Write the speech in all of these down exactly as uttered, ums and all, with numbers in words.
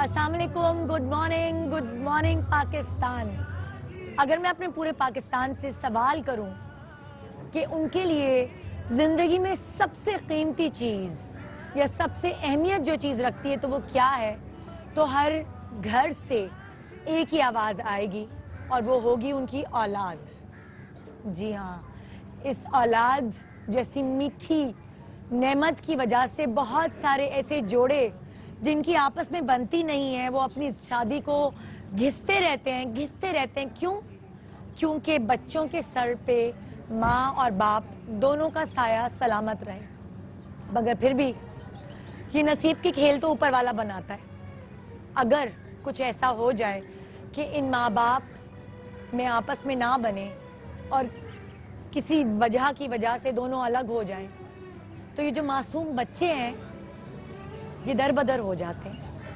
अस्सलाम वालेकुम, good morning, good morning Pakistan. अगर मैं अपने पूरे पाकिस्तान से सवाल करूं कि उनके लिए जिंदगी में सबसे कीमती चीज या सबसे अहमियत जो चीज रखती है तो वो क्या है, तो हर घर से एक ही आवाज आएगी और वो होगी उनकी औलाद। जी हाँ, इस औलाद जैसी मीठी नेमत की वजह से बहुत सारे ऐसे जोड़े जिनकी आपस में बनती नहीं है वो अपनी शादी को घिसते रहते हैं घिसते रहते हैं क्यों? क्योंकि बच्चों के सर पे माँ और बाप दोनों का साया सलामत रहे। मगर फिर भी ये नसीब की खेल तो ऊपर वाला बनाता है। अगर कुछ ऐसा हो जाए कि इन माँ बाप में आपस में ना बने और किसी वजह की वजह से दोनों अलग हो जाएं, तो ये जो मासूम बच्चे हैं ये दरबदर हो जाते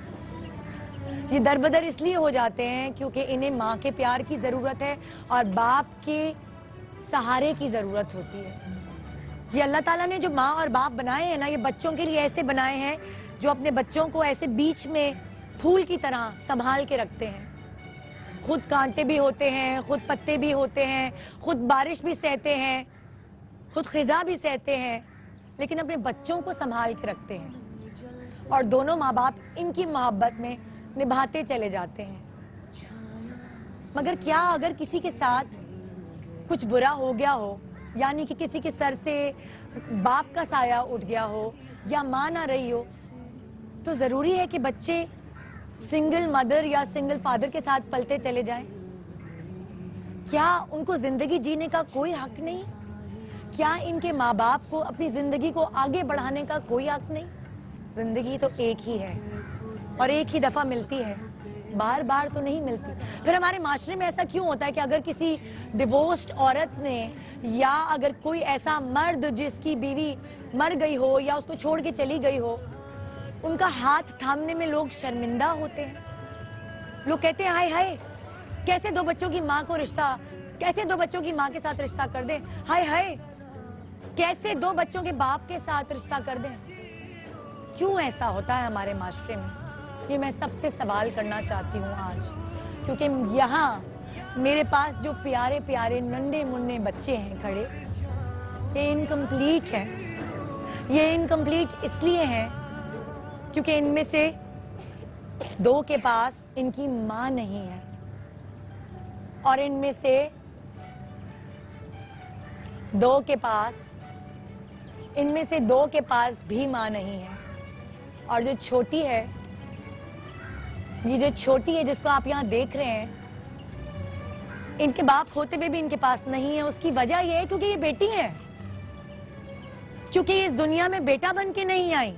हैं। ये दरबदर इसलिए हो जाते हैं क्योंकि इन्हें माँ के प्यार की जरूरत है और बाप के सहारे की जरूरत होती है। ये अल्लाह ताला ने जो माँ और बाप बनाए हैं ना, ये बच्चों के लिए ऐसे बनाए हैं जो अपने बच्चों को ऐसे बीच में फूल की तरह संभाल के रखते हैं। खुद कांटे भी होते हैं, खुद पत्ते भी होते हैं, खुद बारिश भी सहते हैं, खुद खिजा भी सहते हैं, लेकिन अपने बच्चों को संभाल के रखते हैं और दोनों माँ बाप इनकी मोहब्बत में निभाते चले जाते हैं। मगर क्या अगर किसी के साथ कुछ बुरा हो गया हो, यानी कि किसी के सर से बाप का साया उठ गया हो या माँ ना रही हो, तो जरूरी है कि बच्चे सिंगल मदर या सिंगल फादर के साथ पलते चले जाएं? क्या उनको जिंदगी जीने का कोई हक नहीं? क्या इनके माँ बाप को अपनी जिंदगी को आगे बढ़ाने का कोई हक नहीं? जिंदगी तो एक ही है और एक ही दफा मिलती है, बार बार तो नहीं मिलती। फिर हमारे माशरे में ऐसा क्यों होता है कि अगर किसी डिवोर्स्ड औरत ने या अगर कोई ऐसा मर्द जिसकी बीवी मर गई हो या उसको छोड़ के चली गई हो, उनका हाथ थामने में लोग शर्मिंदा होते हैं। लोग कहते हैं हाय हाय कैसे दो बच्चों की माँ को रिश्ता, कैसे दो बच्चों की माँ के साथ रिश्ता कर दें, हाय हाय कैसे दो बच्चों के बाप के साथ रिश्ता कर दें। क्यों ऐसा होता है हमारे माशरे में? ये मैं सबसे सवाल करना चाहती हूँ आज, क्योंकि यहाँ मेरे पास जो प्यारे प्यारे नन्हे मुन्ने बच्चे हैं खड़े, ये इनकम्प्लीट हैं। ये इनकम्प्लीट इसलिए हैं क्योंकि इनमें से दो के पास इनकी माँ नहीं है और इनमें से दो के पास इनमें से दो के पास भी माँ नहीं है। और जो छोटी है, ये जो छोटी है जिसको आप यहाँ देख रहे हैं, इनके बाप होते हुए भी इनके पास नहीं है। उसकी वजह यह है क्योंकि ये बेटी है, क्योंकि इस दुनिया में बेटा बन के नहीं आई।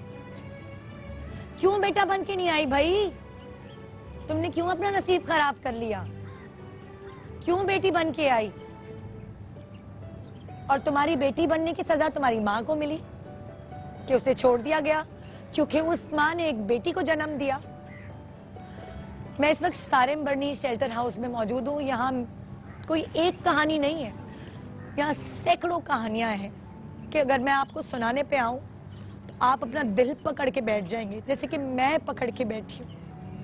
क्यों बेटा बन के नहीं आई भाई? तुमने क्यों अपना नसीब खराब कर लिया? क्यों बेटी बन के आई? और तुम्हारी बेटी बनने की सजा तुम्हारी माँ को मिली कि उसे छोड़ दिया गया क्योंकि उस माँ ने एक बेटी को जन्म दिया। मैं इस वक्त सारिम बर्नी शेल्टर हाउस में मौजूद हूँ। यहाँ कोई एक कहानी नहीं है, यहाँ सैकड़ों कहानियां हैं कि अगर मैं आपको सुनाने पे आऊं तो आप अपना दिल पकड़ के बैठ जाएंगे, जैसे कि मैं पकड़ के बैठी हूँ।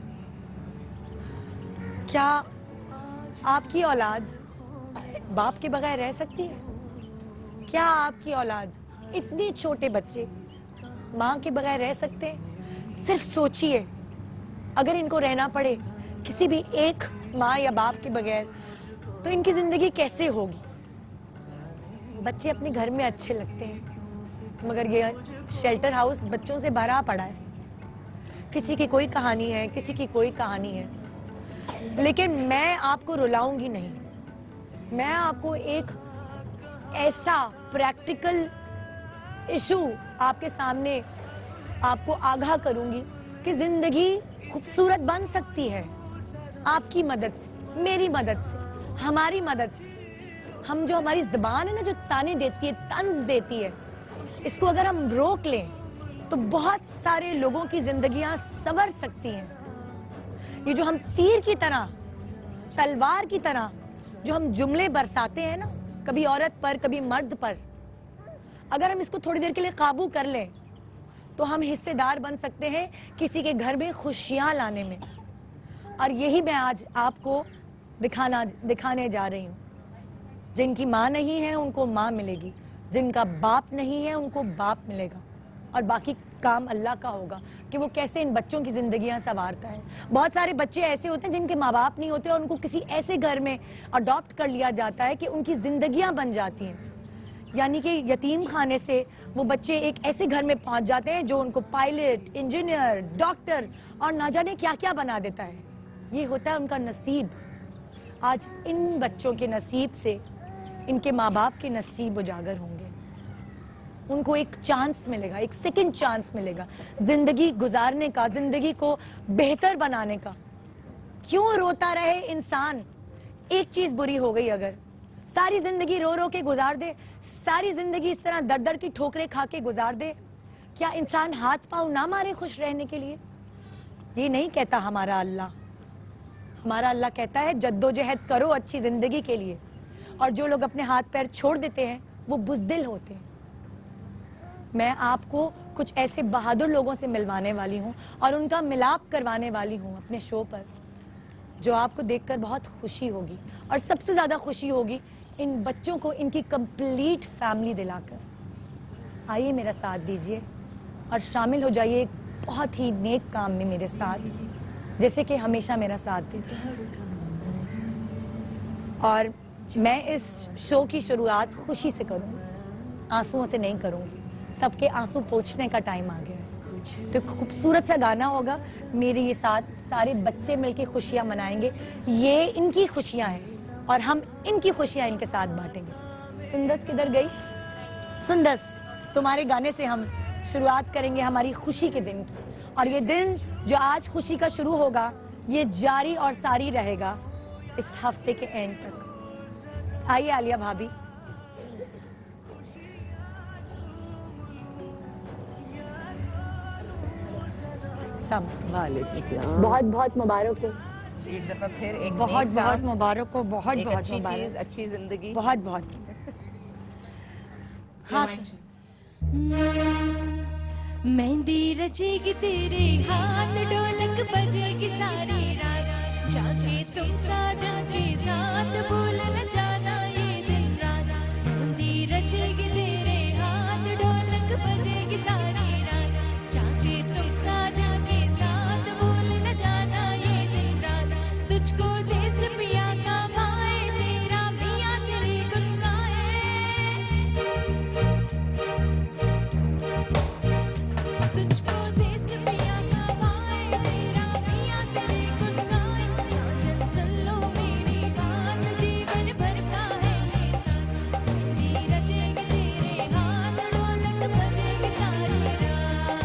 क्या आपकी औलाद बाप के बगैर रह सकती है? क्या आपकी औलाद, इतनी छोटे बच्चे, माँ के बगैर रह सकते हैं? सिर्फ सोचिए, अगर इनको रहना पड़े किसी भी एक माँ या बाप के बगैर तो इनकी जिंदगी कैसे होगी? बच्चे अपने घर में अच्छे लगते हैं मगर ये शेल्टर हाउस बच्चों से भरा पड़ा है। किसी की कोई कहानी है, किसी की कोई कहानी है, लेकिन मैं आपको रुलाऊंगी नहीं। मैं आपको एक ऐसा प्रैक्टिकल इशू आपके सामने आपको आगाह करूंगी कि जिंदगी खूबसूरत बन सकती है आपकी मदद से, मेरी मदद से, हमारी मदद से। हम जो हमारी जुबान है ना, जो ताने देती है, तंज देती है, इसको अगर हम रोक लें तो बहुत सारे लोगों की जिंदगियां संवर सकती हैं। ये जो हम तीर की तरह, तलवार की तरह जो हम जुमले बरसाते हैं ना, कभी औरत पर कभी मर्द पर, अगर हम इसको थोड़ी देर के लिए काबू कर लें तो हम हिस्सेदार बन सकते हैं किसी के घर में खुशियां लाने में। और यही मैं आज आपको दिखाना दिखाने जा रही हूँ। जिनकी माँ नहीं है उनको माँ मिलेगी, जिनका बाप नहीं है उनको बाप मिलेगा, और बाकी काम अल्लाह का होगा कि वो कैसे इन बच्चों की जिंदगियां संवारता है। बहुत सारे बच्चे ऐसे होते हैं जिनके माँ बाप नहीं होते और उनको किसी ऐसे घर में अडॉप्ट कर लिया जाता है कि उनकी जिंदगियां बन जाती हैं। यानी कि यतीम खाने से वो बच्चे एक ऐसे घर में पहुंच जाते हैं जो उनको पायलट, इंजीनियर, डॉक्टर और ना जाने क्या क्या बना देता है। ये होता है उनका नसीब। आज इन बच्चों के नसीब से इनके माँ बाप के नसीब उजागर होंगे। उनको एक चांस मिलेगा, एक सेकंड चांस मिलेगा जिंदगी गुजारने का, जिंदगी को बेहतर बनाने का। क्यों रोता रहे इंसान? एक चीज बुरी हो गई अगर सारी जिंदगी रो रो के गुजार दे, सारी जिंदगी इस तरह दर दर की ठोकरें खा के गुजार दे, क्या इंसान हाथ पांव ना मारे खुश रहने के लिए? ये नहीं कहता हमारा अल्लाह। हमारा अल्लाह कहता है जद्दोजहद करो अच्छी जिंदगी के लिए, और जो लोग अपने हाथ पैर छोड़ देते हैं वो बुज़दिल होते हैं। मैं आपको कुछ ऐसे बहादुर लोगों से मिलवाने वाली हूँ और उनका मिलाप करवाने वाली हूँ अपने शो पर, जो आपको देखकर बहुत खुशी होगी। और सबसे ज्यादा खुशी होगी इन बच्चों को इनकी कंप्लीट फैमिली दिलाकर। आइए मेरा साथ दीजिए और शामिल हो जाइए एक बहुत ही नेक काम में मेरे साथ, जैसे कि हमेशा मेरा साथ देते हैं। और मैं इस शो की शुरुआत खुशी से करूँगी, आंसुओं से नहीं करूँगी। सबके आंसू पोंछने का टाइम आ गया है। तो खूबसूरत सा गाना होगा, मेरे ये साथ सारे बच्चे मिलके खुशियां मनाएंगे। ये इनकी खुशियां हैं और हम इनकी खुशियां इनके साथ बांटेंगे। सुंदस किधर गई? सुंदस, तुम्हारे गाने से हम शुरुआत करेंगे हमारी खुशी के दिन की। और ये दिन जो आज खुशी का शुरू होगा, ये जारी और सारी रहेगा इस हफ्ते के एंड तक। आइए आलिया भाभी। सब बहुत बहुत मुबारक हो, एक दफा फिर एक बहुत बहुत मुबारक हो, बहुत बहुत अच्छी चीज, अच्छी जिंदगी, बहुत बहुत। हाँ, मेहंदी रचेगी तेरे हाथ, ढोलक बजेगी सारी रात, जाके तुम साजन के साथ भूल न जाना ये दिन रात। मेहंदी रचेगी तेरे हाथ, ढोलक बजेगी सारी रात, जाके तुम साजन के साथ भूल न जाना ये दिन रात। तुझको देश पिया का भाई, तेरा मियां तेरी गुन गाए, तुझको देश पिया का भाई, तेरा मियां तेरी गुन गाए। साजन सुन लो मेरी बात, जीवन भर का है ये सांस। मेहंदी रचेगी तेरे हाथ, ढोलक बजेगी सारी रात।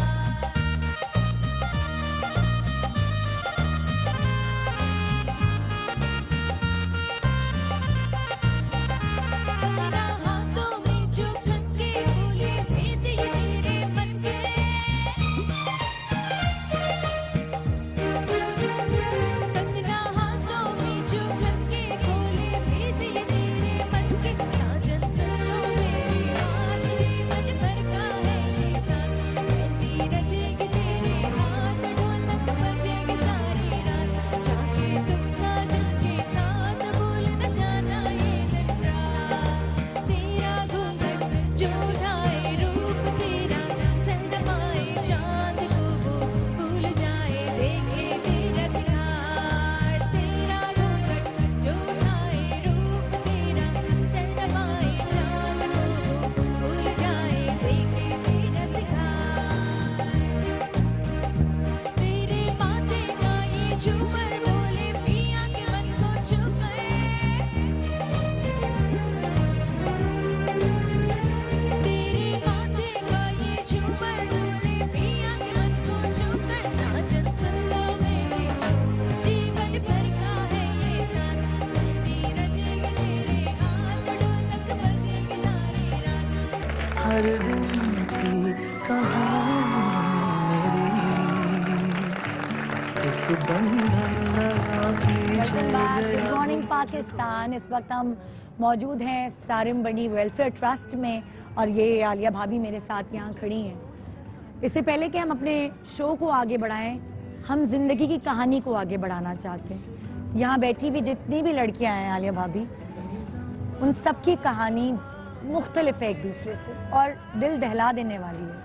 कंगना हाथों में जो झनके, बोले भेद ये तेरे मन के। कंगना हाथों में जो झनके, बोले भेद ये तेरे मन के। साजन सुन लो मेरी बात, जीवन भर का है ये सांस। मेहंदी रचेगी तेरे हाथ, ढोलक बजेगी सारी रात, जाके तुम साजन के साथ भूल न जाना ये दिन रात। तेरा घूंघट जो उठाए रूप तेरा, संगमाए चांद को वो भूल जाए, देखे तेरा सिंगार। तेरा घूंघट जो उठाए रूप तेरा, संगमाए चांद को वो भूल जाए, देखे तेरा सिंगार। तेरे माथे का ये झूमर, बोले पिया के मन को छू गए। तेरे माथे का ये झूमर, बोले पिया के मन को छू कर। साजन सुन लो मेरी, जीवन भर का है ये सांस। मेहंदी रचेगी तेरे हाथ, ढोलक बजेगी सारी रात। हर दिन की कहानी मेरी, एक बंधन नया पीछे गुड मॉर्निंग पाकिस्तान। इस वक्त हम मौजूद हैं सारिम बर्नी वेलफेयर ट्रस्ट में और ये आलिया भाभी मेरे साथ यहाँ खड़ी हैं। इससे पहले कि हम अपने शो को आगे बढ़ाएं, हम जिंदगी की कहानी को आगे बढ़ाना चाहते हैं। यहाँ बैठी भी जितनी भी लड़कियां हैं आलिया भाभी, उन सबकी कहानी मुख्तलिफ है एक दूसरे से और दिल दहला देने वाली है।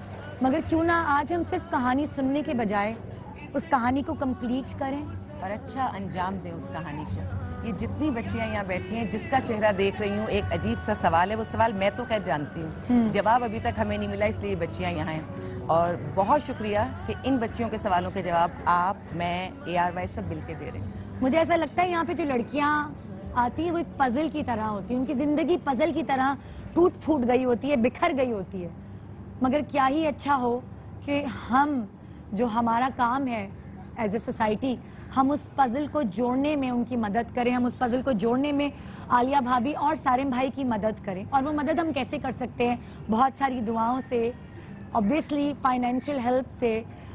मगर क्यों ना आज हम सिर्फ कहानी सुनने के बजाय उस कहानी को कंप्लीट करें और अच्छा अंजाम दें उस कहानी को। ये जितनी बच्चियां यहाँ बैठी हैं, जिसका चेहरा देख रही हूँ, एक अजीब सा सवाल है। वो सवाल मैं तो खैर जानती हूँ, जवाब अभी तक हमें नहीं मिला, इसलिए ये बच्चियां यहाँ हैं। और बहुत शुक्रिया कि इन बच्चियों के सवालों के जवाब आप, मैं, ए आर वाई सब मिलके दे रहे हैं। मुझे ऐसा लगता है यहाँ पे जो लड़कियाँ आती है वो एक पजल की तरह होती है। उनकी जिंदगी पजल की तरह टूट फूट गई होती है, बिखर गई होती है। मगर क्या ही अच्छा हो कि हम, जो हमारा काम है एज ए सोसाइटी, हम उस पजल को जोड़ने में उनकी मदद करें, हम उस पजल को जोड़ने में आलिया भाभी और सारिम भाई की मदद करें। और वो मदद हम कैसे कर सकते हैं? बहुत सारी दुआओं से, ऑब्वियसली फाइनेंशियल हेल्प से,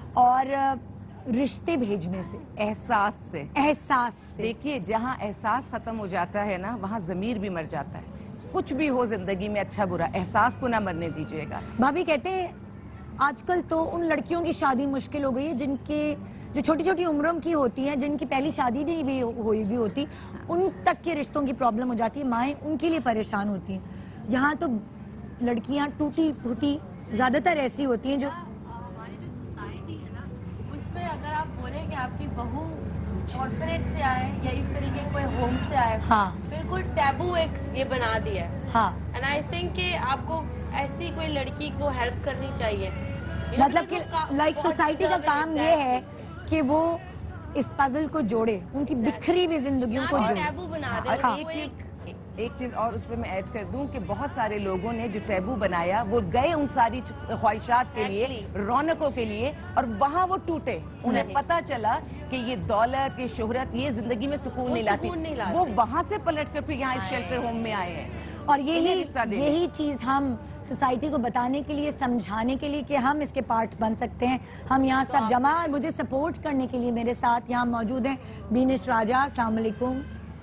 और रिश्ते भेजने से, एहसास से। एहसास से। देखिए, जहाँ एहसास खत्म हो जाता है ना, वहाँ ज़मीर भी मर जाता है। कुछ भी हो जिंदगी में, अच्छा बुरा, एहसास को ना मरने दीजिएगा। भाभी कहते हैं आजकल तो उन लड़कियों की शादी मुश्किल हो गई है जिनके जो छोटी छोटी उम्रों की होती हैं, जिनकी पहली शादी नहीं भी हुई भी होती, उन तक के रिश्तों की प्रॉब्लम हो जाती है। माएँ उनके लिए परेशान होती हैं। यहाँ तो लड़कियाँ टूटी फूटी ज्यादातर ऐसी होती हैं जो हमारी जो सोसाइटी है ना, उसमें अगर आप बोले कि आपकी बहू ऑर्फनेज से आए या इस तरीके कोई होम से आए, हाँ, बिल्कुल टैबू एक ये बना दिया है। हाँ, एंड आई थिंक कि आपको ऐसी कोई लड़की को हेल्प करनी चाहिए। मतलब कि लाइक सोसाइटी का काम ये है कि वो इस पजल को जोड़े, उनकी बिखरी हुई जिंदगियों को जोड़े। टैबू बना दे। और एक चीज एक चीज और उस पर मैं ऐड कर दूं कि बहुत सारे लोगों ने जो टैबू बनाया, वो गए उन सारी ख्वाहिशात के लिए, रौनकों के लिए, और वहाँ वो टूटे। उन्हें पता चला कि ये दौलत, ये शोहरत, ये जिंदगी में सुकून नहीं लाती। वो वहाँ से पलट कर फिर यहाँ इस शेल्टर होम में आए हैं। और यही यही चीज हम सोसाइटी को बताने के लिए, समझाने के लिए कि हम इसके पार्ट बन सकते हैं। हम यहाँ सब जमा, मुझे सपोर्ट करने के लिए मेरे साथ यहाँ मौजूद हैं बीनिश राजा, अस्सलाम वालेकुम,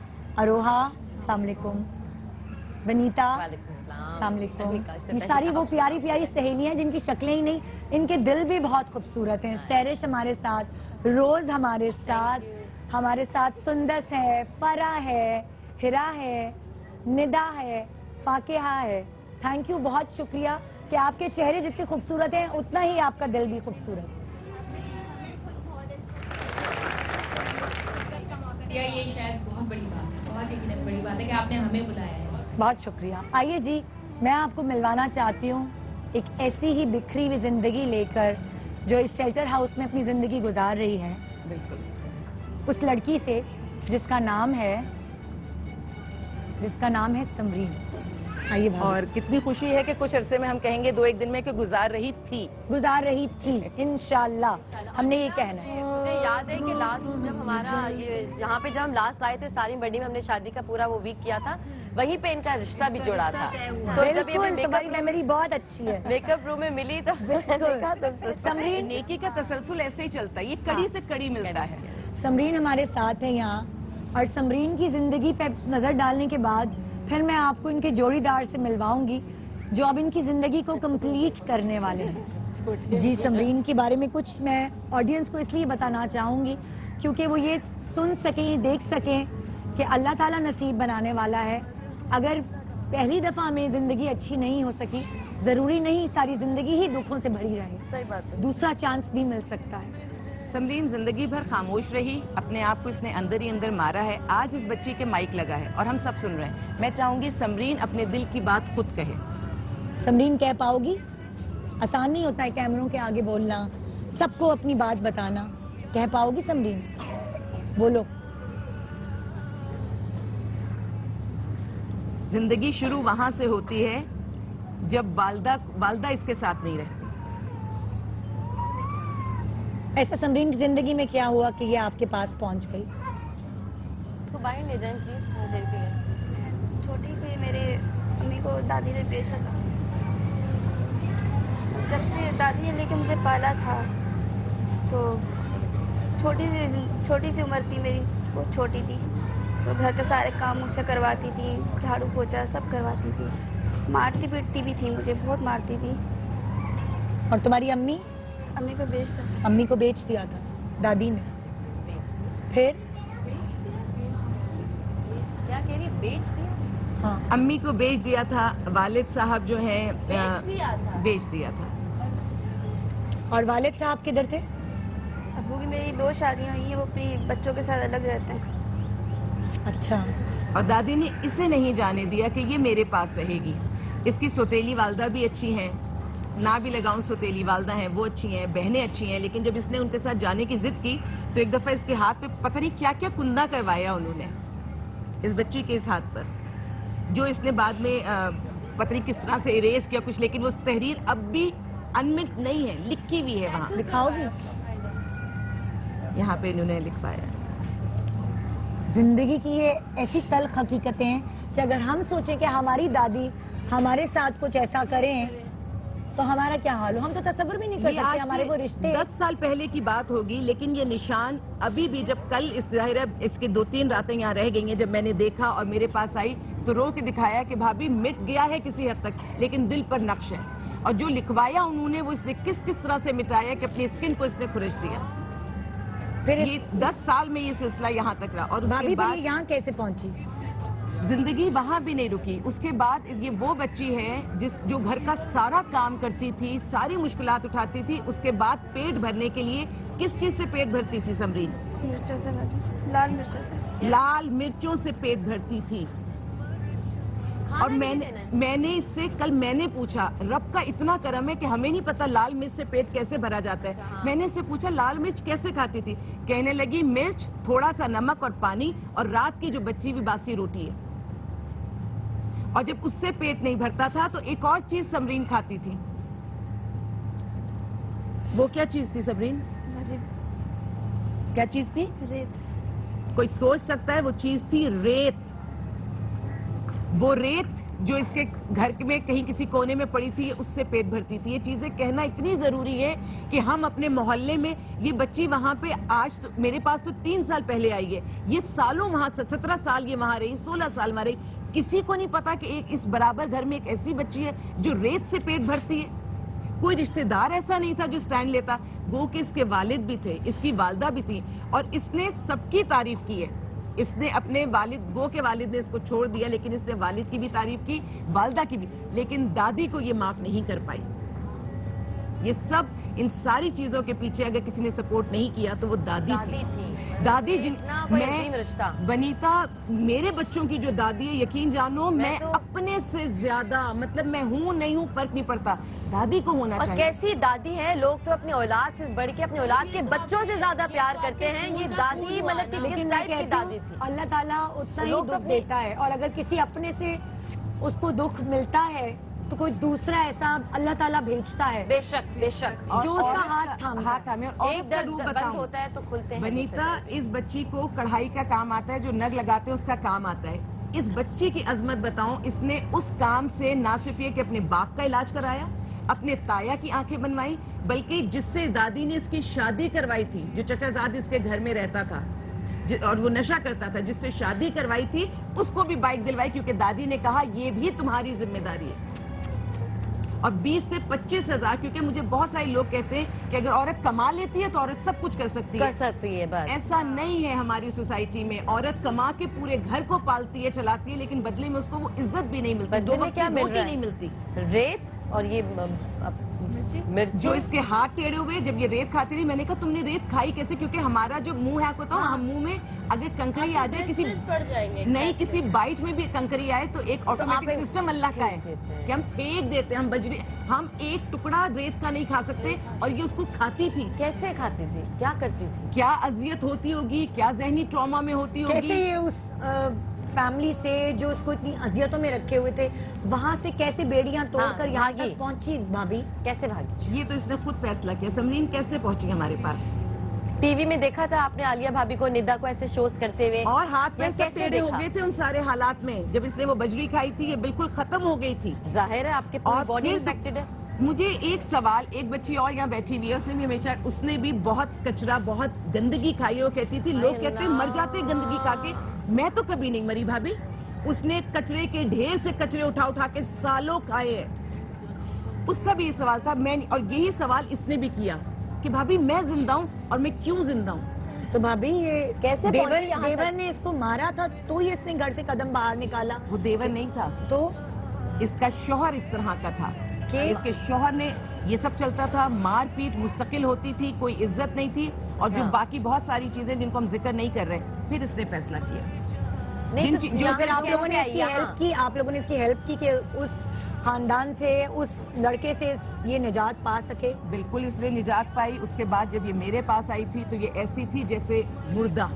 अरोहा, अस्सलाम वालेकुम, बनीता, अस्सलाम वालेकुम। ये सारी वो प्यारी प्यारी सहेलियां जिनकी शक्लें ही नहीं, इनके दिल भी बहुत खूबसूरत हैं। सैरिश हमारे साथ, रोज हमारे साथ, हमारे साथ सुंदस है, फरा है, हिरा है, निदा है, फाकिहा है। थैंक यू, बहुत शुक्रिया कि आपके चेहरे जितने खूबसूरत हैं उतना ही आपका दिल भी खूबसूरत है। ये ये शायद बहुत बड़ी बात, बहुत यकीनन बड़ी बात है कि आपने हमें बुलाया है। बहुत शुक्रिया। आइए जी, मैं आपको मिलवाना चाहती हूँ एक ऐसी ही बिखरी हुई जिंदगी लेकर जो इस शेल्टर हाउस में अपनी जिंदगी गुजार रही है, बिल्कुल, उस लड़की से जिसका नाम है जिसका नाम है समरीन। आइए भाभी। और कितनी खुशी है कि कुछ अरसे में हम कहेंगे, दो एक दिन में, कि गुजार रही थी गुजार रही थी इंशाल्लाह, हमने ये कहना है। मुझे याद है कि लास्ट जब हमारा ये यहाँ पे जब हम लास्ट आए थे सारिम बर्नी में, हमने शादी का पूरा वो वीक किया था, वहीं पे इनका रिश्ता भी जुड़ा था। तो जब ये बिल्कुल, तुम्हारी मेमोरी बहुत अच्छी है। मेकअप रूम में मिली तो मैंने देखा तो समरीन, नेकी का तसलसल ऐसे ही चलता है, ये कड़ी से कड़ी मिलता है। समरीन हमारे साथ है यहाँ, और समरीन की जिंदगी पे नजर डालने के बाद फिर मैं आपको इनके जोड़ीदार से मिलवाऊंगी जो अब इनकी जिंदगी को कंप्लीट करने वाले हैं। जी, समरीन के बारे में कुछ मैं ऑडियंस को इसलिए बताना चाहूंगी क्योंकि वो ये सुन सकें, देख सकें कि अल्लाह ताला नसीब बनाने वाला है। अगर पहली दफा में जिंदगी अच्छी नहीं हो सकी, जरूरी नहीं सारी जिंदगी ही दुखों से भरी रहे। सही बात है। दूसरा चांस भी मिल सकता है। समरीन जिंदगी भर खामोश रही, अपने आप को इसने अंदर ही अंदर मारा है। आज इस बच्ची के माइक लगा है और हम सब सुन रहे हैं। मैं चाहूंगी समरीन अपने दिल की बात खुद कहे। समरीन, कह पाओगी? आसान नहीं होता है कैमरों के आगे बोलना, सबको अपनी बात बताना। कह पाओगी समरीन? बोलो। जिंदगी शुरू वहां से होती है जब वालदा वालदा इसके साथ नहीं रहती। ऐसा समरीन की जिंदगी में क्या हुआ कि ये आपके पास पहुंच गई? उसको बाहर ले जाएं प्लीज, थोड़ी देर के लिए। छोटी थी, मेरे मम्मी को दादी ने बेच रखा। जब से दादी ने लेके मुझे पाला था तो छोटी सी छोटी सी उम्र थी मेरी, वो छोटी थी तो घर के सारे काम मुझसे करवाती थी, झाड़ू पोछा सब करवाती थी। मारती पीटती भी थी, मुझे बहुत मारती थी। और तुम्हारी अम्मी? अम्मी को बेच था। अम्मी को बेच दिया था दादी ने। फिर क्या कह रही है? बेच दिया? हाँ, अम्मी को बेच दिया था। वालिद साहब जो है बेच दिया था। बेच दिया था। और वालिद साहब किधर थे? अब्बू की मेरी दो शादियां हुई हैं, वो अपने बच्चों के साथ अलग रहते हैं। अच्छा, और दादी ने इसे नहीं जाने दिया कि ये मेरे पास रहेगी। इसकी सौतेली वालदा भी अच्छी हैं, ना भी लगाऊं सौतेली वालदा हैं, वो अच्छी हैं, बहनें अच्छी हैं। लेकिन जब इसने उनके साथ जाने की जिद की तो एक दफा इसके हाथ पे पता नहीं क्या क्या कुंदा करवाया उन्होंने इस बच्ची के इस हाथ पर, जो इसने बाद में आ, पता नहीं किस तरह से इरेज किया कुछ। लेकिन वो तहरीर अब भी अनमिट नहीं है, लिखी हुई है वहाँ। दिखाओगी? यहाँ पे इन्होंने लिखवाया। जिंदगी की ये ऐसी तल्ख हकीकतें हैं कि अगर हम सोचें कि हमारी दादी हमारे साथ कुछ ऐसा करें तो हमारा क्या हाल हो। हम तो तसव्वुर भी नहीं कर ये सकते आज हमारे से वो रिश्ते। दस साल पहले की बात होगी, लेकिन ये निशान अभी भी, जब कल इस जाहिर है इसकी दो तीन रातें यहाँ रह गई हैं, जब मैंने देखा और मेरे पास आई तो रो के दिखाया कि भाभी मिट गया है किसी हद तक, लेकिन दिल पर नक्श है। और जो लिखवाया उन्होंने वो इसने किस किस तरह से मिटाया कि अपनी स्किन को इसने खुरच दिया। फिर ये दस साल में ये सिलसिला यहाँ तक रहा। और उसके भाभी बाद फिर यहाँ कैसे पहुंची? जिंदगी वहां भी नहीं रुकी। उसके बाद ये वो बच्ची है जिस जो घर का सारा काम करती थी, सारी मुश्किलात उठाती थी। उसके बाद पेट भरने के लिए किस चीज से पेट भरती थी समरीन? मिर्चों से भरती, लाल मिर्चों से। लाल मिर्चों से पेट भरती थी। और मैंने मैंने इससे कल मैंने पूछा, रब का इतना करम है कि हमें नहीं पता लाल मिर्च से पेट कैसे भरा जाता है। मैंने इससे पूछा लाल मिर्च कैसे खाती थी? कहने लगी मिर्च, थोड़ा सा नमक और पानी, और रात की जो बची हुई बासी रोटी है। और जब उससे पेट नहीं भरता था तो एक और चीज समरीन खाती थी। वो क्या चीज थी समरीन? अजीब क्या चीज थी? रेत। कोई सोच सकता है? वो चीज थी रेत। वो रेत जो इसके घर में कहीं किसी कोने में पड़ी थी, उससे पेट भरती थी। ये चीजें कहना इतनी जरूरी है कि हम अपने मोहल्ले में, ये बच्ची वहां पे आज तो, मेरे पास तो तीन साल पहले आई है, ये सालों वहां सत्रह साल ये वहां रही, सोलह साल वहां रही। किसी को नहीं पता कि एक इस बराबर घर में एक ऐसी बच्ची है जो रेत से पेट भरती है। कोई रिश्तेदार ऐसा नहीं था जो स्टैंड लेता। गो के इसके वालिद भी थे, इसकी वालदा भी थी, और इसने सबकी तारीफ की है। इसने अपने वालिद, गो के वालिद ने इसको छोड़ दिया, लेकिन इसने वालिद की भी तारीफ की, वालदा की भी, लेकिन दादी को ये माफ नहीं कर पाई। ये सब, इन सारी चीजों के पीछे अगर किसी ने सपोर्ट नहीं किया तो वो दादी, दादी थी, थी। दादी जिन इतना कोई अजीम रिश्ता। बनीता मेरे बच्चों की जो दादी है, यकीन जानो मैं, मैं तो, अपने से ज्यादा, मतलब मैं हूँ नहीं हूँ फर्क नहीं पड़ता, दादी को होना और चाहिए। कैसी दादी है, लोग तो अपनी औलाद से बढ़ के अपनी औलाद के बच्चों से ज्यादा प्यार करते हैं। ये दादी मतलब कि किस मैं टाइप की कहती दादी हूँ, थी? अल्लाह ताला उतना ही लोग तो दुख अपने- देता है, और अगर किसी अपने से उसको दुख मिलता है तो कोई दूसरा ऐसा अल्लाह ताला भेजता है बेशक बेशक। और जो उसका औरत हाथ का- थाम हाथ थामे। और औरत एक का दर्द रूप बंद बताऊं, होता है तो खुलते हैं बनीता दूसरे। इस बच्ची को कढ़ाई का काम आता है, जो नग लगाते हैं उसका काम आता है। इस बच्ची की अजमत बताऊं, इसने उस काम से ना सिर्फ ये कि अपने बाप का इलाज कराया, अपने ताया की आंखें बनवाई, बल्कि जिससे दादी ने इसकी शादी करवाई थी, जो चचाजाद इसके घर में रहता था जि- और वो नशा करता था, जिससे शादी करवाई थी, उसको भी बाइक दिलवाई, क्योंकि दादी ने कहा ये भी तुम्हारी जिम्मेदारी है। और बीस से पच्चीस हजार, क्योंकि मुझे बहुत सारे लोग कहते हैं कि अगर औरत कमा लेती है तो औरत सब कुछ कर सकती है। कर सकती है बस। ऐसा नहीं है हमारी सोसाइटी में। औरत कमा के पूरे घर को पालती है, चलाती है, लेकिन बदले में उसको वो इज्जत भी नहीं मिलती, बदले दो में वक्त क्या की मिल रोटी रहा है? नहीं मिलती। रेत और ये मिर्च जो इसके हाथ टेढ़े हुए, जब ये रेत खाती रही, मैंने कहा तुमने रेत खाई कैसे? क्योंकि हमारा जो मुंह है, होता हम मुंह में अगर कंकरी आ जाए, किसी पड़ जाएंगे नहीं किसी बाइट में भी कंकरी आए तो एक ऑटोमेटिक आप सिस्टम अल्लाह का है फेंक देते हैं। कि हम फेंक देते हैं। हम बजरी, हम एक टुकड़ा रेत का नहीं खा सकते, और ये उसको खाती थी। कैसे खाती थी, क्या करती थी? क्या अजियत होती होगी, क्या जहनी ट्रॉमा में होती कैसे होगी। ये उस फैमिली से जो उसको इतनी अजियतों में रखे हुए थे, वहां से कैसे बेड़ियां तोड़कर हाँ, यहाँ भागी। तक पहुंची भाभी? कैसे भागी? ये तो इसने खुद फैसला किया। समरीन कैसे पहुंची हमारे पास? टीवी में देखा था आपने आलिया भाभी को, निदा को ऐसे शोज करते हुए, और हाथ में या सब कैसे टेढ़े हो देखा? गए थे उन सारे हालात में। जब इसने वो बजरी खाई थी, ये बिल्कुल खत्म हो गई थी। जाहिर है आपके पूरी और बॉडी फिर- इन्फेक्टेड है। मुझे एक सवाल, एक बच्ची और यहाँ बैठी हुई है, उसने भी हमेशा, उसने भी बहुत कचरा, बहुत गंदगी खाई है। वो कहती थी लोग कहते हैं मर जाते गंदगी खा के, मैं तो कभी नहीं मरी भाभी। उसने कचरे के ढेर से कचरे उठा उठा के सालों खाए हैं। उसका भी ये सवाल था, मैं और यही सवाल इसने भी किया कि भाभी मैं जिंदा हूँ और मैं क्यों जिंदा हूँ। तो भाभी ये कैसे देवर पहुंची यहाँ देवर तक? ने इसको मारा था तो ये इसने घर से कदम बाहर निकाला वो देवर नहीं था, तो इसका शौहर इस तरह का था कि इसके शौहर ने ये सब चलता था, मारपीट मुस्तकिल होती थी, कोई इज्जत नहीं थी और जो हाँ। बाकी बहुत सारी चीजें जिनको हम जिक्र नहीं कर रहे, फिर इसने फैसला किया। नहीं जिन तो चीज- जो यहाँ फिर आप कैसे लोगों ने आई इसकी यहाँ? हेल्प की आप लोगों ने इसकी हेल्प की कि उस खानदान से उस लड़के से ये निजात पा सके। बिल्कुल इसने निजात पाई। उसके बाद जब ये मेरे पास आई थी तो ये ऐसी थी जैसे मुर्दा।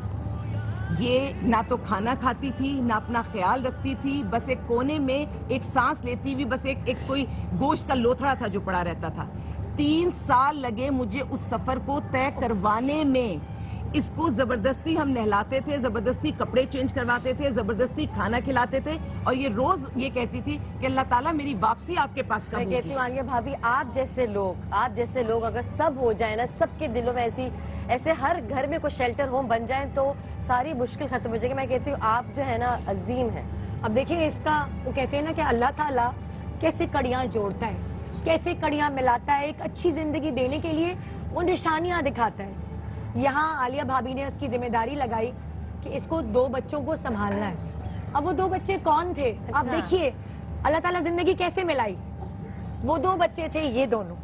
ये ना तो खाना खाती थी ना अपना ख्याल रखती थी, बस एक कोने में एक सांस लेती हुई, बस एक एक कोई गोश्त का लोथड़ा था जो पड़ा रहता था। तीन साल लगे मुझे उस सफर को तय करवाने में। इसको जबरदस्ती हम नहलाते थे, जबरदस्ती कपड़े चेंज करवाते थे, जबरदस्ती खाना खिलाते थे और ये रोज ये कहती थी कि अल्लाह ताला मेरी वापसी आपके पास मैं कब कहती होगी। हूँ आलिया भाभी, आप जैसे लोग आप जैसे लोग अगर सब हो जाए ना, सबके दिलों में ऐसी ऐसे हर घर में कोई शेल्टर होम बन जाए तो सारी मुश्किल खत्म हो जाएगी। मैं कहती हूँ आप जो है ना अजीम है। अब देखिए इसका वो कहते हैं ना कि अल्लाह ताला कैसे कड़ियां जोड़ता है, कैसे कड़ियां मिलाता है, एक अच्छी जिंदगी देने के लिए वो निशानियां दिखाता है। यहाँ आलिया भाभी ने उसकी जिम्मेदारी लगाई कि इसको दो बच्चों को संभालना है। अब वो दो बच्चे कौन थे? अब अच्छा। देखिए अल्लाह ताला जिंदगी कैसे मिलाई। वो दो बच्चे थे, ये दोनों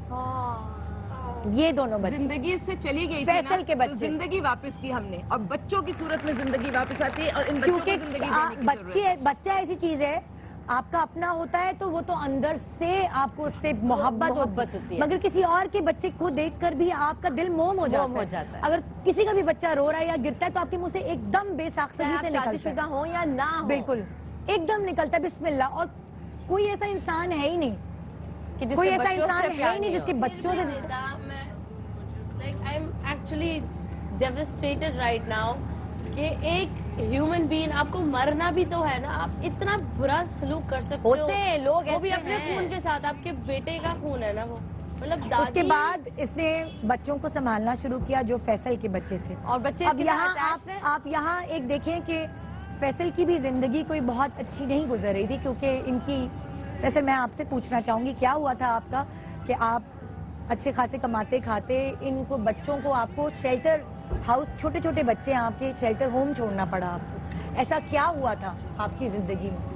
ये दोनों बच्चे जिंदगी इससे चली गई थी फैसल ना, के तो बच्चे। जिंदगी वापस की हमने और बच्चों की सूरत में जिंदगी वापस आती है और इन बच्चों क्योंकि को जिंदगी आ, देने की बच्चे जरूरत है। बच्चा ऐसी चीज है, आपका अपना होता है तो वो तो अंदर से आपको उससे मोहब्बत मोहब्बत होती होती है, है। मगर किसी और के बच्चे को देखकर भी आपका दिल मोम हो जाता मोम हो है। जाता है। अगर किसी का भी बच्चा रो रहा है या गिरता है तो आपके मुंह से एकदम बेसाख्तगी चाहे से आप निकलता शादीशुदा है। हो या ना हो, बिल्कुल एकदम निकलता है बिस्मिल्लाह। और कोई ऐसा इंसान है ही नहीं, कि जिससे कोई ऐसा बच्चों से इंसान है प्यार ही नहीं हो। जिसके बच्चों से like I'm actually devastated right now कि एक ह्यूमन बीइंग, आपको मरना भी तो है ना, आप इतना बुरा सलूक कर सकते हो। होते हैं लोग वो भी ऐसे अपने हैं। खून के साथ, आपके बेटे का खून है ना वो, मतलब उसके दादी। बाद इसने बच्चों को संभालना शुरू किया जो फैसल के बच्चे थे। और बच्चे अब इसके साथ यहाँ attached आप हैं। आप यहाँ एक देखें कि फैसल की भी जिंदगी कोई बहुत अच्छी नहीं गुजर रही थी, क्योंकि इनकी फैसल, मैं आपसे पूछना चाहूंगी क्या हुआ था आपका कि आप अच्छे खासे कमाते खाते इनको बच्चों को आपको शेल्टर हाउस, छोटे छोटे बच्चे हैं आपके, शेल्टर होम छोड़ना पड़ा आपको। ऐसा क्या हुआ था आपकी जिंदगी में?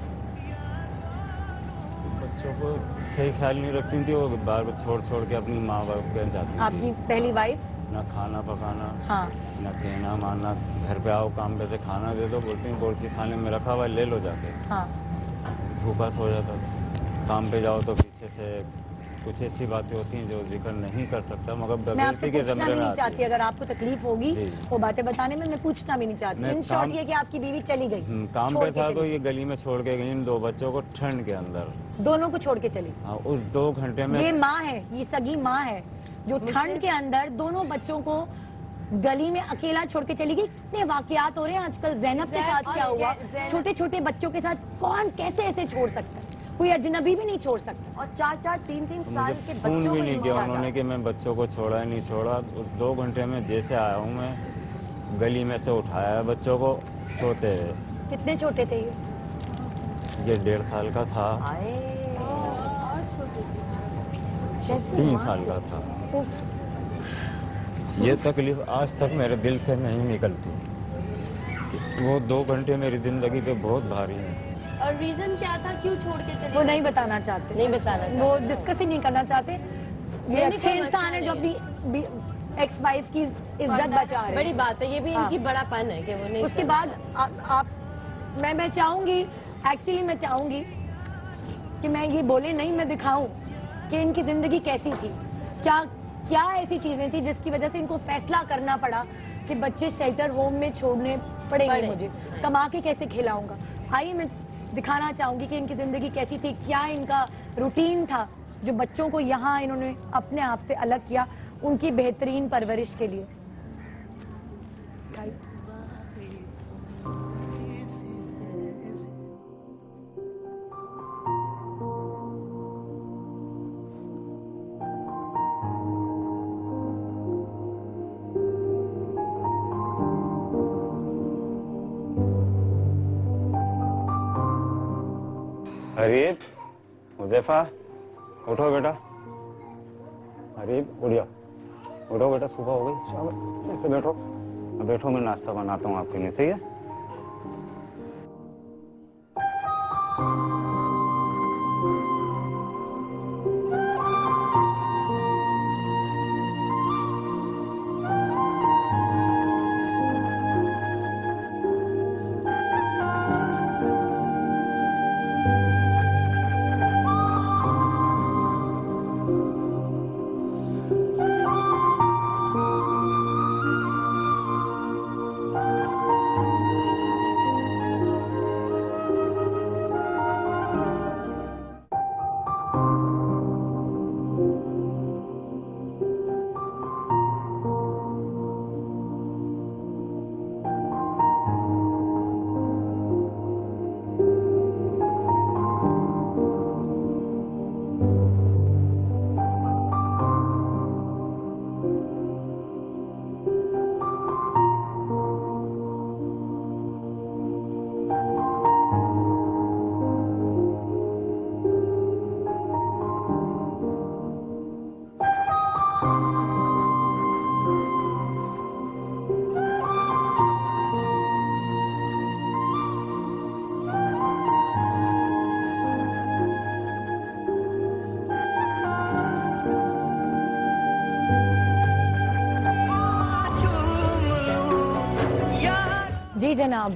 बच्चों को सही ख्याल नहीं रखती थी, वो बार बार छोड़ छोड़ के अपनी माँ बाप के जाती थी। आपकी पहली वाइफ? ना खाना पकाना, हाँ। ना कहना मानना, घर पे आओ काम पे से खाना दे दो, बोलती हूँ बोलती खाने में रखा हुआ है, ले लो जाके। हाँ। भूखा सो जाता था। काम पे जाओ तो पीछे से कुछ ऐसी बातें होती हैं जो जिक्र नहीं कर सकता, मगर मैं आपसे बगैर के पूछना जमरे भी में नहीं आती चाहती, है। अगर आपको तकलीफ होगी जी। वो बातें बताने में, मैं पूछना भी नहीं चाहती। मैं इन शॉर्ट काम- ये कि आपकी बीवी चली गई, हम्म, काम छोड़ पे के था चली तो गई। ये गली में छोड़ के गई इन दो बच्चों को ठंड के अंदर। दोनों को छोड़ के चली। हाँ, उस दो घंटे में ये माँ है, ये सगी माँ है जो ठंड के अंदर दोनों बच्चों को गली में अकेला छोड़ के चली गई। कितने वाकयात हो रहे हैं आजकल। जैनब के साथ और क्या हुआ, जैनब- छोटे छोटे बच्चों के साथ कौन कैसे ऐसे छोड़ सकता है? कोई अजनबी भी नहीं छोड़ सकता। और चार चार तीन तीन तो साल मुझे के फोन बच्चों भी को नहीं यूज किया किया उन्होंने जाता कि मैं बच्चों को छोड़ा है नहीं छोड़ा। उस दो घंटे में जैसे आया हूँ मैं, गली में से उठाया है बच्चों को सोते हुए। कितने छोटे थे ये? ये डेढ़ साल का था, आए और छोटे कैसे तीन हुआ? साल का था। उफ, ये तकलीफ आज तक मेरे दिल से नहीं निकलती। वो दो घंटे मेरी जिंदगी पे बहुत भारी है। और रीजन क्या था, क्यों छोड़ के चले वो गए? नहीं बताना चाहते, नहीं बताना वो डिस्कस ही नहीं करना चाहते। ये नहीं, अच्छे कोई इंसान मसला है जो नहीं। अपनी एक्स वाइफ की इज्जत बचा रहे बड़ी हैं। बात है, ये भी हाँ। इनकी बड़ापन है कि वो नहीं उसके करना बाद आ, आप मैं मैं चाहूंगी एक्चुअली मैं चाहूंगी कि मैं ये बोले नहीं, मैं दिखाऊं कि इनकी जिंदगी कैसी थी, क्या क्या ऐसी चीजें थी जिसकी वजह से इनको फैसला करना पड़ा कि बच्चे शेल्टर होम में छोड़ने पड़ेंगे पड़े। मुझे, कमा के कैसे खिलाऊंगा। आइए मैं दिखाना चाहूंगी कि इनकी जिंदगी कैसी थी, क्या इनका रूटीन था जो बच्चों को यहाँ इन्होंने अपने आप से अलग किया उनकी बेहतरीन परवरिश के लिए। अरे हुज़ैफा, उठो बेटा। अरे उठ जाओ, उठो बेटा, सुबह हो गई। शाबाश, ऐसे बैठो बैठो, मैं नाश्ता बनाता हूँ आपके लिए, सही है? जी जनाब,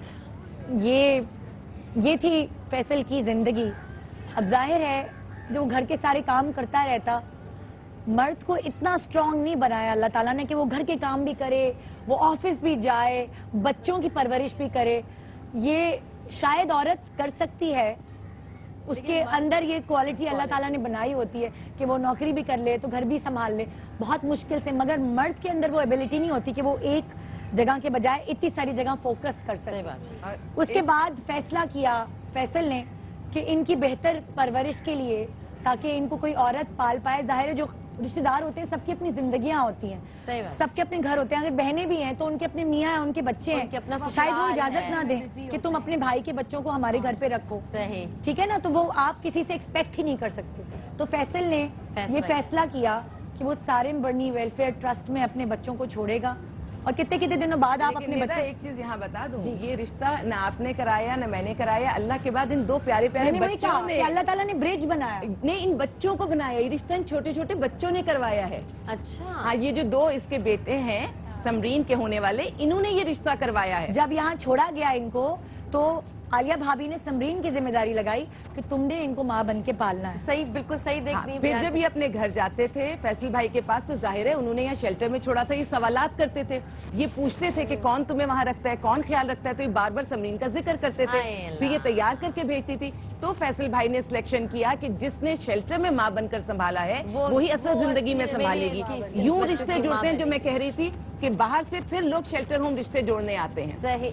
ये ये थी फैसल की जिंदगी। अब जाहिर है जो घर के सारे काम करता रहता, मर्द को इतना स्ट्रांग नहीं बनाया अल्लाह ताला ने कि वो घर के काम भी करे, वो ऑफिस भी जाए, बच्चों की परवरिश भी करे। ये शायद औरत कर सकती है, उसके अंदर ये क्वालिटी अल्लाह ताला ने बनाई होती है कि वो नौकरी भी कर ले तो घर भी संभाल ले, बहुत मुश्किल से। मगर मर्द के अंदर वो एबिलिटी नहीं होती कि वो एक जगह के बजाय इतनी सारी जगह फोकस कर सके। उसके बाद फैसला किया फैसल ने कि इनकी बेहतर परवरिश के लिए, ताकि इनको कोई औरत पाल पाए। जाहिर है जो रिश्तेदार होते हैं सबकी अपनी जिंदगियां होती हैं, सबके अपने घर होते हैं। अगर बहनें भी हैं तो उनके अपने मियाँ हैं, उनके बच्चे हैं, शायद वो इजाजत ना दें कि तुम अपने भाई के बच्चों को हमारे घर पे रखो, ठीक है ना? तो वो आप किसी से एक्सपेक्ट ही नहीं कर सकते। तो फैसल ने ये फैसला किया कि वो सारिम बर्नी वेलफेयर ट्रस्ट में अपने बच्चों को छोड़ेगा। और कितने कितने दिनों बाद आप अपने बच्चे, एक चीज यहाँ बता दूं, ये रिश्ता ना आपने कराया ना मैंने कराया, अल्लाह के बाद इन दो प्यारे प्यारे बच्चों ने, अल्लाह ताला ने ब्रिज बनाया, नहीं इन बच्चों को बनाया। ये रिश्ता इन छोटे छोटे बच्चों ने करवाया है। अच्छा हाँ, ये जो दो इसके बेटे हैं समरीन के होने वाले, इन्होंने ये रिश्ता करवाया है। जब यहाँ छोड़ा गया इनको तो आलिया भाभी ने समरीन की जिम्मेदारी लगाई कि तुमने इनको माँ बन के पालना है। सही, बिल्कुल सही देख रही। हाँ, फिर जब ये अपने घर जाते थे फैसल भाई के पास, तो जाहिर है उन्होंने यहाँ शेल्टर में छोड़ा था, ये सवालात करते थे, ये पूछते थे कि कौन तुम्हें वहाँ रखता है, कौन ख्याल रखता है, तो ये बार बार समरीन का जिक्र करते थे। फिर ये तैयार करके भेजती थी। तो फैसल भाई ने सिलेक्शन किया कि जिसने शेल्टर में माँ बनकर संभाला है वही असल जिंदगी में संभालेगी। यूँ रिश्ते जुड़ते हैं, जो मैं कह रही थी कि बाहर से फिर लोग शेल्टर होम रिश्ते जोड़ने आते हैं। सही।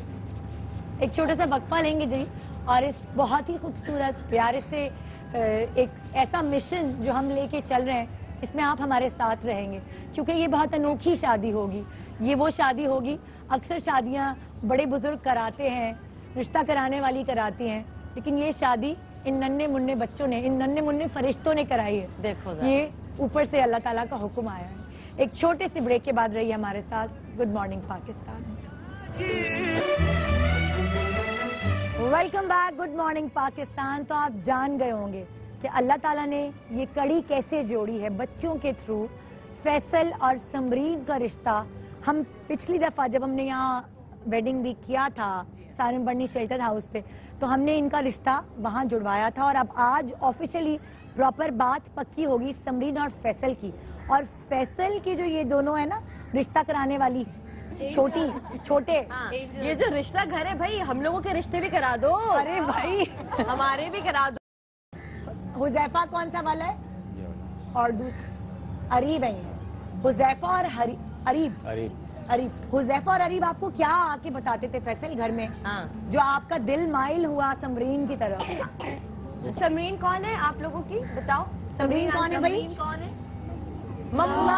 एक छोटा सा वक्फा लेंगे जी, और इस बहुत ही खूबसूरत प्यारे से एक ऐसा मिशन जो हम लेके चल रहे हैं, इसमें आप हमारे साथ रहेंगे, क्योंकि ये बहुत अनोखी शादी होगी। ये वो शादी होगी, अक्सर शादियां बड़े बुजुर्ग कराते हैं, रिश्ता कराने वाली कराती हैं, लेकिन ये शादी इन नन्हे मुन्ने बच्चों ने, इन नन्हे मुन्ने फरिश्तों ने कराई है। देखो ये ऊपर से अल्लाह ताला का हुक्म आया है। एक छोटे से ब्रेक के बाद रहिए हमारे साथ। Good morning Pakistan. Welcome back, good morning Pakistan. तो आप जान गए होंगे कि अल्लाह ताला ने ये कड़ी कैसे जोड़ी है बच्चों के थ्रू। फैसल और समरीन का रिश्ता, हम पिछली दफा जब हमने यहाँ वेडिंग भी किया था सारिम बर्नी शेल्टर हाउस पे, तो हमने इनका रिश्ता वहाँ जुड़वाया था। और अब आज ऑफिशियली प्रॉपर बात पक्की होगी समरीन और फैसल की। और फैसल की जो ये दोनों है ना रिश्ता कराने वाली छोटी छोटे, हाँ, ये जो रिश्ता घर है भाई, हम लोगों के रिश्ते भी करा दो। अरे भाई हमारे भी करा दो। हुजैफा कौन सा वाला है? और दूसरा अरीब है। हुजैफा और हरी अरीब अरीब अरीब हुजैफा और अरीब आपको क्या आके बताते थे फैसल घर में, हाँ। जो आपका दिल माइल हुआ समरीन की तरफ? समरीन कौन है आप लोगों की, बताओ। समरीन कौन है भाई? कौन है? मम्मा।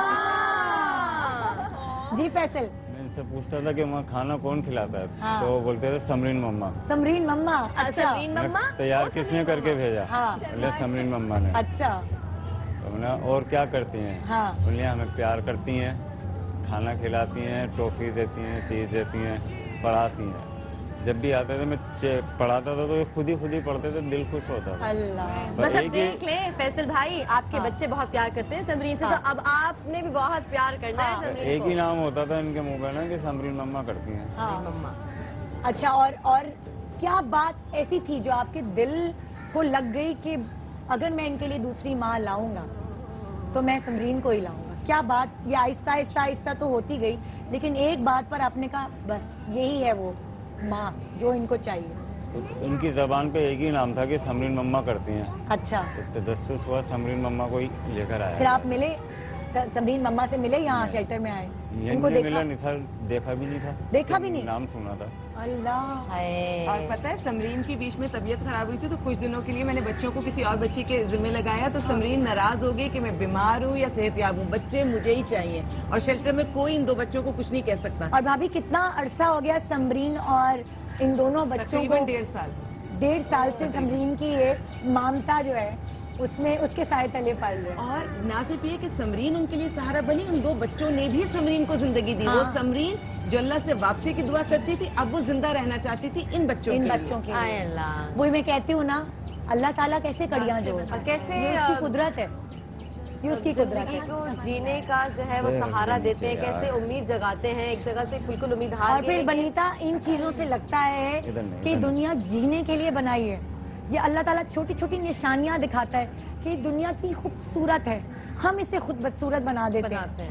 जी फैसल, से पूछता था कि वहाँ खाना कौन खिलाता है, हाँ। तो बोलते थे समरीन मम्मा। समरीन मम्मा। अच्छा, समरीन मम्मा तैयार किसने करके भेजा? हाँ। समरीन मम्मा ने। अच्छा, तो बोला और क्या करती हैं? हाँ। बोले हमें प्यार करती हैं, खाना खिलाती हैं, ट्रॉफी देती हैं, चीज़ देती हैं, पढ़ाती हैं। जब भी आते थे मैं चे- पढ़ाता था तो ये खुद ही खुद ही पढ़ते थे, दिल खुश होता था। अल्लाह। बस अब एक ही- देख ले फैसल भाई, आपके हाँ। बच्चे बहुत प्यार करते हैं समरीन से, हाँ। तो अब आपने भी बहुत प्यार करना हाँ। है समरीन एक को। ही नाम होता था इनके मुंह पे ना कि समरीन मम्मा करती हैं। हाँ। मम्मा। अच्छा, और और क्या बात ऐसी थी जो आपके दिल को लग गई कि अगर मैं इनके लिए दूसरी माँ लाऊंगा तो मैं समरीन को ही लाऊंगा? क्या बात, ये आहिस्ता आहिस्ता आहिस्ता तो होती गई, लेकिन एक बात पर आपने कहा बस यही है वो माँ जो इनको चाहिए? उस- उनकी जबान पे एक ही नाम था कि समरीन मम्मा करती हैं। अच्छा, तो तजस्सुस हुआ, समरीन मम्मा को ही लेकर आया। फिर आप मिले त- समरीन मम्मा से मिले, यहाँ शेल्टर में आए, ये इनको मुझे देखा? मिला नहीं था, देखा भी नहीं था। देखा भी नहीं? नाम सुना था। अल्लाह। और पता है समरीन की बीच में तबीयत खराब हुई थी तो कुछ दिनों के लिए मैंने बच्चों को किसी और बच्चे के जिम्मे लगाया, तो समरीन नाराज हो गई कि मैं बीमार हूँ या सेहतयाब हूँ, बच्चे मुझे ही चाहिए, और शेल्टर में कोई इन दो बच्चों को कुछ नहीं कह सकता। और भाभी कितना अरसा हो गया समरीन और इन दोनों बच्चों को? तकरीबन डेढ़ साल। डेढ़ साल से समरीन की ये ममता जो है उसमें उसके साए तले पड़ रहे। और ना सिर्फ ये कि समरीन उनके लिए सहारा बनी, उन दो बच्चों ने भी समरीन को जिंदगी दी। हाँ। वो समरीन जो अल्लाह से वापसी की दुआ करती थी, अब वो जिंदा रहना चाहती थी इन बच्चों इन के लिए। बच्चों के आए लिए। अल्लाह। वही मैं कहती हूँ ना, अल्लाह ताला कैसे कड़ियाँ जोड़, और कैसे ये उसकी अ, कुदरत है, ये उसकी कुदरत जिंदगी है। को जीने का जो है वो पैर सहारा के देते हैं, नीचे कैसे यार। उम्मीद जगाते हैं, एक जगह से बिल्कुल उम्मीद हार और गए फिर कि- बनीता, इन चीजों से लगता है इधर नहीं, कि इधर दुनिया जीने के लिए बनाई है। ये अल्लाह ताला छोटी छोटी निशानियां दिखाता है कि दुनिया की खूबसूरत है, हम इसे खुद बदसूरत बना देते हैं। बनाते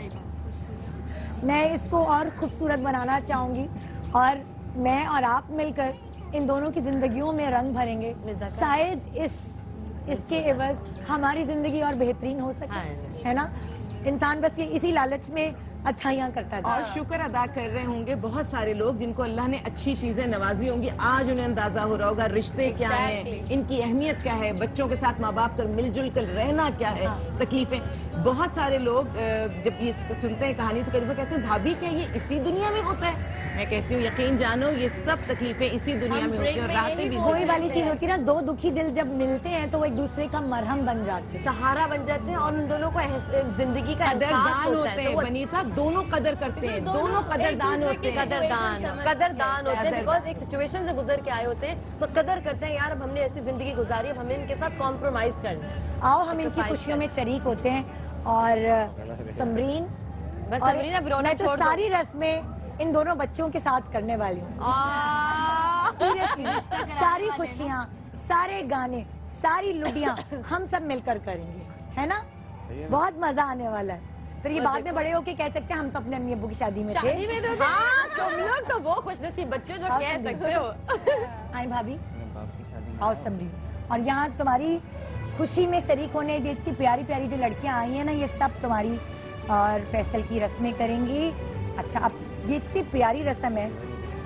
हैं। मैं इसको और खूबसूरत बनाना चाहूंगी, और मैं और आप मिलकर इन दोनों की जिंदगियों में रंग भरेंगे। निदा का- शायद इस इसके एवज हमारी जिंदगी और बेहतरीन हो सके, हाँ। है ना? इंसान बस ये इसी लालच में अच्छाइयाँ करता और है। शुक्र अदा कर रहे होंगे बहुत सारे लोग जिनको अल्लाह ने अच्छी चीजें नवाजी होंगी, आज उन्हें अंदाजा हो रहा होगा रिश्ते क्या हैं, इनकी अहमियत क्या है, बच्चों के साथ माँ बाप कर मिलजुल कर रहना क्या है, तकलीफें। बहुत सारे लोग अ, जब ये सुनते हैं कहानी तो कई दफा कहते हैं भाभी क्या ये इसी दुनिया में होता है? मैं कहती हूँ यकीन जानो ये सब तकलीफें इसी दुनिया हम में होती हैं और break में रातें यही भी बोल वही वाली चीज होती है ना, दो दुखी दिल जब मिलते हैं तो वो एक दूसरे का मरहम बन जाते हैं। सहारा बन जाते हैं और उन दोनों को एहस- जिंदगी का एहसास कदरदान होता होते है, हैं तो वो बनीता, दोनों कदर करते हैं, दोनों कदरदान होते हैं। कदरदान कदरदान होते हैं, बिकॉज एक सिचुएशन से गुजर के आए होते हैं तो कदर करते हैं, यार अब हमने ऐसी जिंदगी गुजारी, अब हमें इनके साथ कॉम्प्रोमाइज करना है। आओ हम इनकी खुशियों में शरीक होते हैं। और समरीन, बस और समरीन अब रोना मैं तो छोड़ दो। सारी रस्में इन दोनों बच्चों के साथ करने वाली हूँ। आ- सीरियसली, सारी खुशियाँ, सारे गाने, सारी लुडियाँ हम सब मिलकर करेंगे, है ना? बहुत मजा आने वाला है। फिर ये बाद में बड़े होके कह सकते हैं हम तो अपने अम्मी अब्बू की शादी में थे। शादी में तो हाँ, तुम लोग तो वो खुशनसीब बच्चे जो कह सकते हो। आई भाभी, अपने बाप की शादी में आओ समरीन, और यहाँ तुम्हारी खुशी में शरीक होने ये इतनी प्यारी प्यारी जो लड़कियां आई हैं ना, ये सब तुम्हारी और फैसल की रस्में करेंगी। अच्छा, अब ये इतनी प्यारी रस्म है,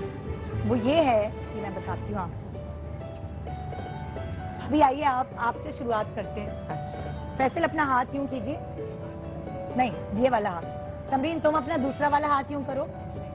वो ये है कि मैं बताती हूँ आपको। अभी आइए आप आपसे शुरुआत करते हैं। फैसल अपना हाथ यूं कीजिए, नहीं ये वाला हाथ। समरीन तुम अपना दूसरा वाला हाथ यूं करो।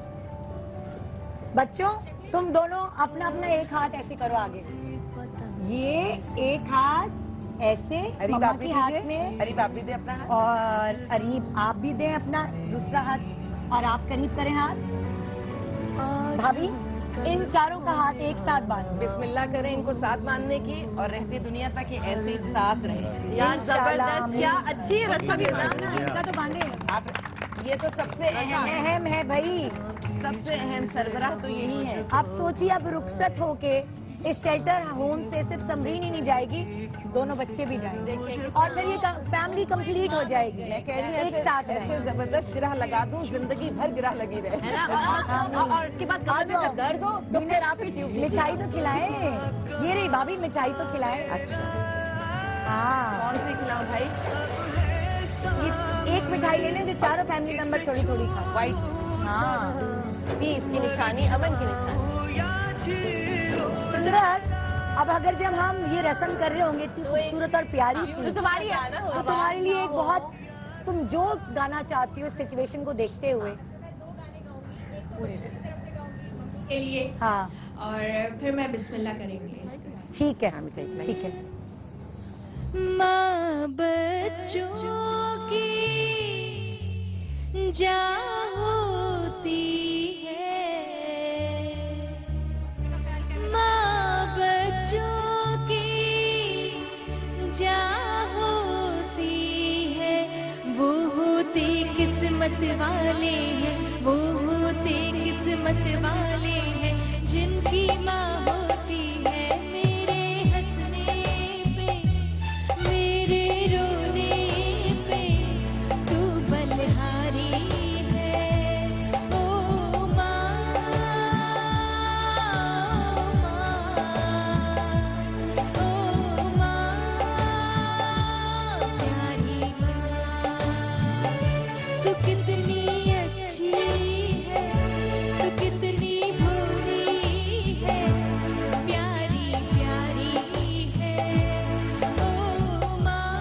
बच्चों तुम दोनों अपना अपना एक हाथ ऐसे करो आगे, ये एक हाथ ऐसे अरीब मम्मा आप भी के हाथ दीजिए, में, अरीब आप भी दे अपना हाथ। और अरीब आप भी दें अपना दूसरा हाथ, और आप करीब करें हाथ। भाभी इन चारों का हाथ एक साथ बांधो। बिस्मिल्लाह करें इनको साथ बांधने की, और रहती दुनिया तक ये ऐसे ही साथ रहे। यार इंशाल्लाह, जबरदस्त, क्या अच्छी रस्म है ना। इनका तो बांधे, आप ये तो सबसे अहम है, अहम है भाई। सबसे अहम सरबराह तो यही है। आप सोचिए अब रुखसत होके इस शेल्टर होम से सिर्फ समरीन ही नहीं जाएगी, दोनों बच्चे भी जाएंगे, और फिर ये फैमिली कंप्लीट हो जाएगी। मैं कह रही हूँ एक ऐसे, साथ ऐसे रहें। जबरदस्त गिरह लगा दूं, जिंदगी भर गिरह लगी रहे। है ना, और- और और- और उसके बाद कमर में जब दर्द हो तो फिर आप ही ट्यूब मिठाई तो खिलाएं, ये रही भाभी मिठाई तो खिलाएं। अच्छा, हाँ, कौन सी खिलाऊं भाई? ये एक मिठाई ले लें जो चारों फैमिली मेंबर थोड़ी थोड़ी खा। व्हाइट। हाँ, पीस की निशानी, अमन की निशानी। सुंदरस, अब अगर जब हम ये रस्म कर रहे होंगे इतनी खूबसूरत और प्यारी सी, तो तुम्हारी है ना, तो तुम्हारे लिए एक बहुत, तुम जो गाना चाहती हो इस सिचुएशन को देखते हुए। के लिए हाँ और फिर मैं बिस्मिल्लाह करेंगे इसको। ठीक है, ठीक है। माँ बच्चों की जान होती है, माँ बच्चों की जान होती है। वो होते किस्मत वाले हैं, वो होते किस्मत वाले हैं जिनकी माँ होती है। मेरे हंसने पे, मेरे रोने पे तू बलिहारी है। ओ माँ, ओ माँ, प्यारी माँ, तू कितनी अच्छी है, तू कितनी भोली है, प्यारी प्यारी है। ओ माँ,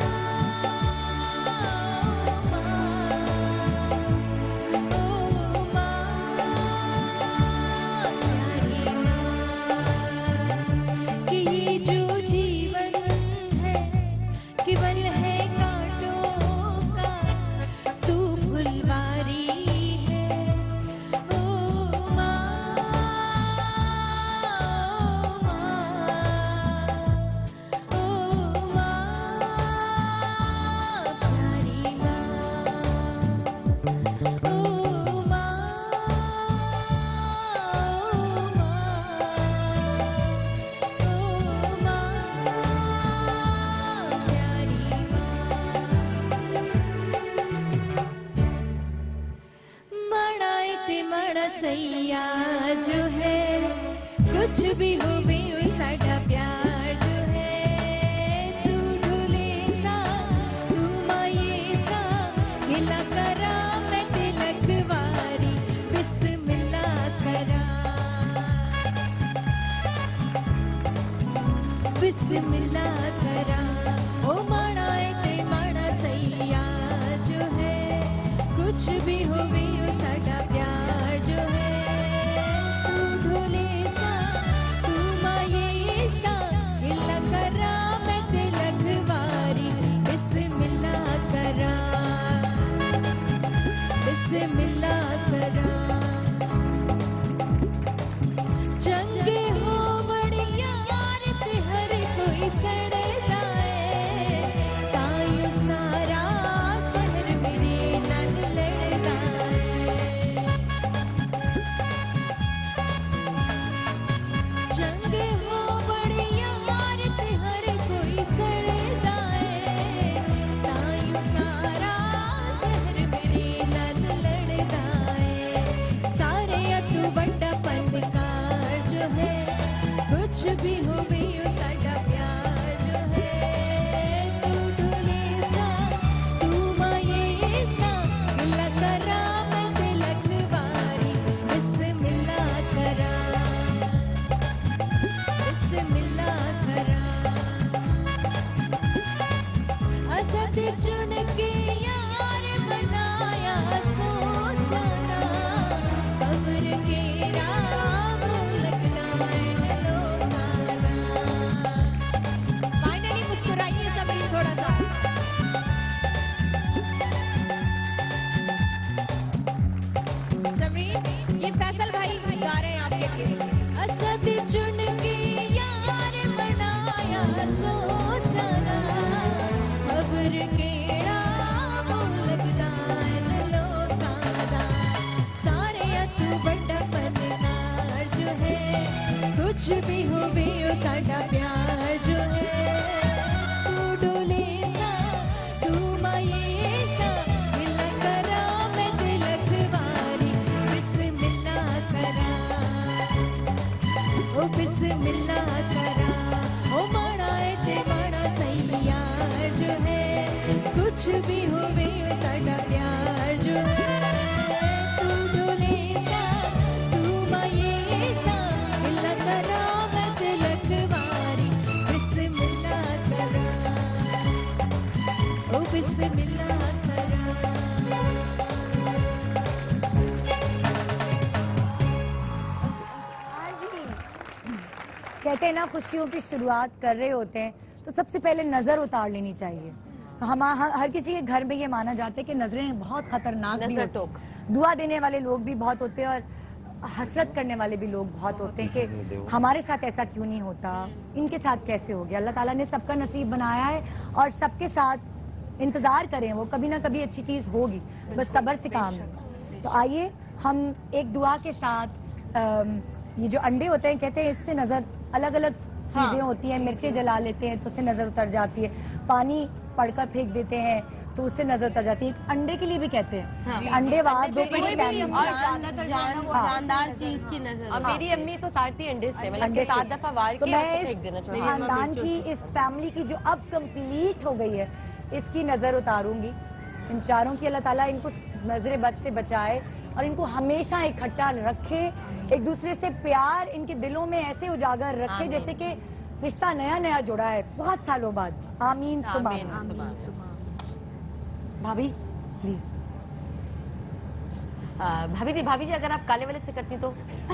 ओ माँ, प्यारी माँ, कि ये जो जीवन है केवल है कांटों का, तू फुलवारी है। ओ माँ, ओ माँ, प्यारी माँ, ओ माँ, ओ माँ, प्यारी मड़ाए ते मड़ा सैया जो है, कुछ भी हो बे साडा प्यार जो है। तू ढोले सा, तू माये सा, गिला करा मैं तिलक वारी, बिस्मिल्लाह करा, बिस्मिल्लाह करा। ओ मड़ाए ते मड़ा सैया जो है, कुछ भी हो बे साडा प्यार जो है। तू ढोले सा, तू माये सा, गिला करा मैं तिलक वारी, बिस्मिल्लाह करा, बिस्मिल्लाह करा। चंगे हो बढ़िया यार ते हर कोई सड़दा है, तायो सारा शहर मेरे नाल लड़दा है। चंगे हो बढ़िया यार ते हर कोई सड़दा है, तायो सारा शहर मेरे नाल लड़दा है। सारे तू बड़ा पनकार जो है, कुछ भी हो बे साडा प्यार जो है। तू ढोले सा, तू माये सा, गिला करा मैं तिलक वारी, बिस्मिल्लाह करा, बिस्मिल्लाह करा। असद चुन के यार बनाया सोचा ना, कब्र के राम लगना लोकाना। फाइनली मुस्कुराइए सबरी थोड़ा सा। समरीन, ये फैसल भाई गा रहे हैं आपके लिए। असद चुन के यार बनाया सोचा ना, खबर केड़ा लगदा लोकाना। सारे तू बड़ा पनकार जो है, कुछ भी हो बे साडा प्यार जो है। तू ढोले सा, तू माये सा, गिला करा मैं तिलक वारी, बिस्मिल्लाह करा, ओ बिस्मिल्लाह करा। ओ मड़ाए ते मड़ा सैया जो है, कुछ भी हो बे साडा प्यार जो है। तू ढोले सा, तू माये सा, गिला करा मैं तिलक वारी, बिस्मिल्लाह करा, ओ बिस्मिल्लाह करा। कहते हैं ना, खुशियों की शुरुआत कर रहे होते हैं तो सबसे पहले नजर उतार लेनी चाहिए। तो हम हर, हर किसी के घर में ये माना जाता है कि नजरें बहुत खतरनाक भी होती हैं। दुआ देने वाले लोग भी बहुत होते हैं और हसरत करने वाले भी लोग बहुत होते हैं कि हमारे साथ ऐसा क्यों नहीं होता, इनके साथ कैसे हो गया। अल्लाह ताला ने सबका नसीब बनाया है और सबके साथ इंतजार करें, वो कभी ना कभी अच्छी चीज होगी, बस सब्र से काम लें। तो आइए हम एक दुआ के साथ अम, ये जो अंडे होते हैं, कहते हैं इससे नजर अलग अलग चीजें होती हैं, मिर्चें जला लेते हैं तो उससे नजर उतर जाती है, पानी पड़कर फेंक देते हैं तो उससे नजर उतर जाती है। एक अंडे के लिए भी कहते हैं हाँ। कि अंडे वाद दो कोई भी हाँ। जानदार चीज की नजर। और मेरी अम्मी तो काटती है अंडे से, मतलब अंडे कि सात से। दफा वार तो के मैं उसको इस फेंक देना चाहिए। खानदान की, इस फैमिली की जो अब कंप्लीट हो गई है, इसकी नजर उतारूंगी। इन चारों की अल्लाह ताला इनको नजरे बद से बचाए और इनको हमेशा इकट्ठा रखे, एक दूसरे से प्यार इनके दिलों में ऐसे उजागर रखे जैसे कि रिश्ता नया नया जुड़ा है बहुत सालों बाद। आमीन सुबह। भाभी प्लीज। भाभी जी भाभी जी अगर आप काले वाले से करती तो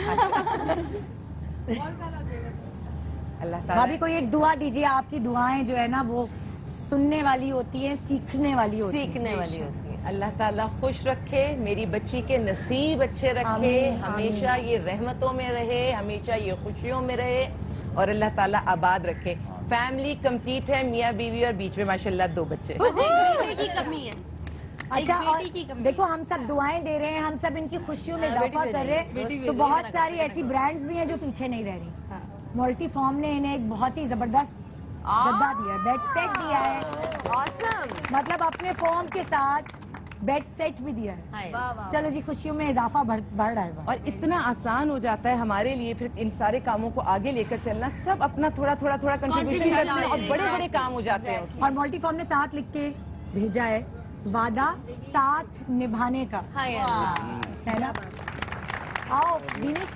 अल्लाह ताला भाभी को एक दुआ दीजिए। आपकी दुआएं जो है ना वो सुनने वाली होती हैं, सीखने वाली होती हैं। सीखने वाली होती है। अल्लाह ताला खुश रखे, मेरी बच्ची के नसीब अच्छे रखे, आमीन, हमेशा ये रहमतों में रहे, हमेशा ये खुशियों में रहे और अल्लाह ताला आबाद रखे। फैमिली कंप्लीट है, मियाँ बीवी और बीच में माशाल्लाह दो बच्चे। बस एक बेटे की कमी है। अच्छा एक और बेटी की कमी देखो हम सब दुआएं दे रहे हैं, हम सब इनकी खुशियों में इजाफा कर रहे हैं, तो बहुत सारी ऐसी ब्रांड्स भी हैं जो पीछे नहीं रह रही। मल्टी फॉर्म ने इन्हें एक बहुत ही जबरदस्त गद्दा दिया है, बेड सेट दिया है, ऑसम। मतलब अपने फॉर्म के साथ बेड सेट भी दिया है। चलो जी, खुशियों में इजाफा बढ़ बढ़ रहा है। और इतना आसान हो जाता है हमारे लिए फिर इन सारे कामों को आगे लेकर चलना, सब अपना थोड़ा थोड़ा थोड़ा कंट्रीब्यूशन करते हैं और बड़े बड़े काम हो जाते हैं उसमें। और मल्टी फॉर्म ने साथ लिख के भेजा है, वादा साथ निभाने का हाँ यार। है ना। आओ विनेश,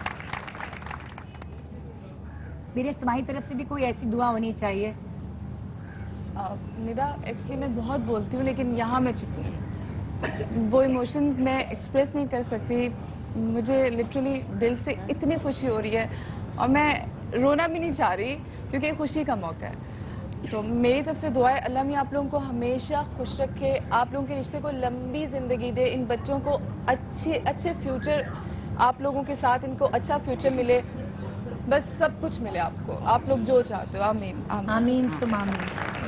विनेश तुम्हारी तरफ से भी कोई ऐसी दुआ होनी चाहिए। निदा एक्चुअली मैं बहुत बोलती हूँ लेकिन यहाँ मैं चुप हूँ, वो इमोशंस मैं एक्सप्रेस नहीं कर सकती। मुझे लिटरली दिल से इतनी खुशी हो रही है और मैं रोना भी नहीं चाह रही क्योंकि खुशी का मौका है। तो मेरी तरफ से दुआ है अल्लाह मियां आप लोगों को हमेशा खुश रखे, आप लोगों के रिश्ते को लंबी ज़िंदगी दे, इन बच्चों को अच्छे अच्छे फ्यूचर, आप लोगों के साथ इनको अच्छा फ्यूचर मिले, बस सब कुछ मिले आपको, आप लोग जो चाहते हो। आमीन आमीन सुम आमीन।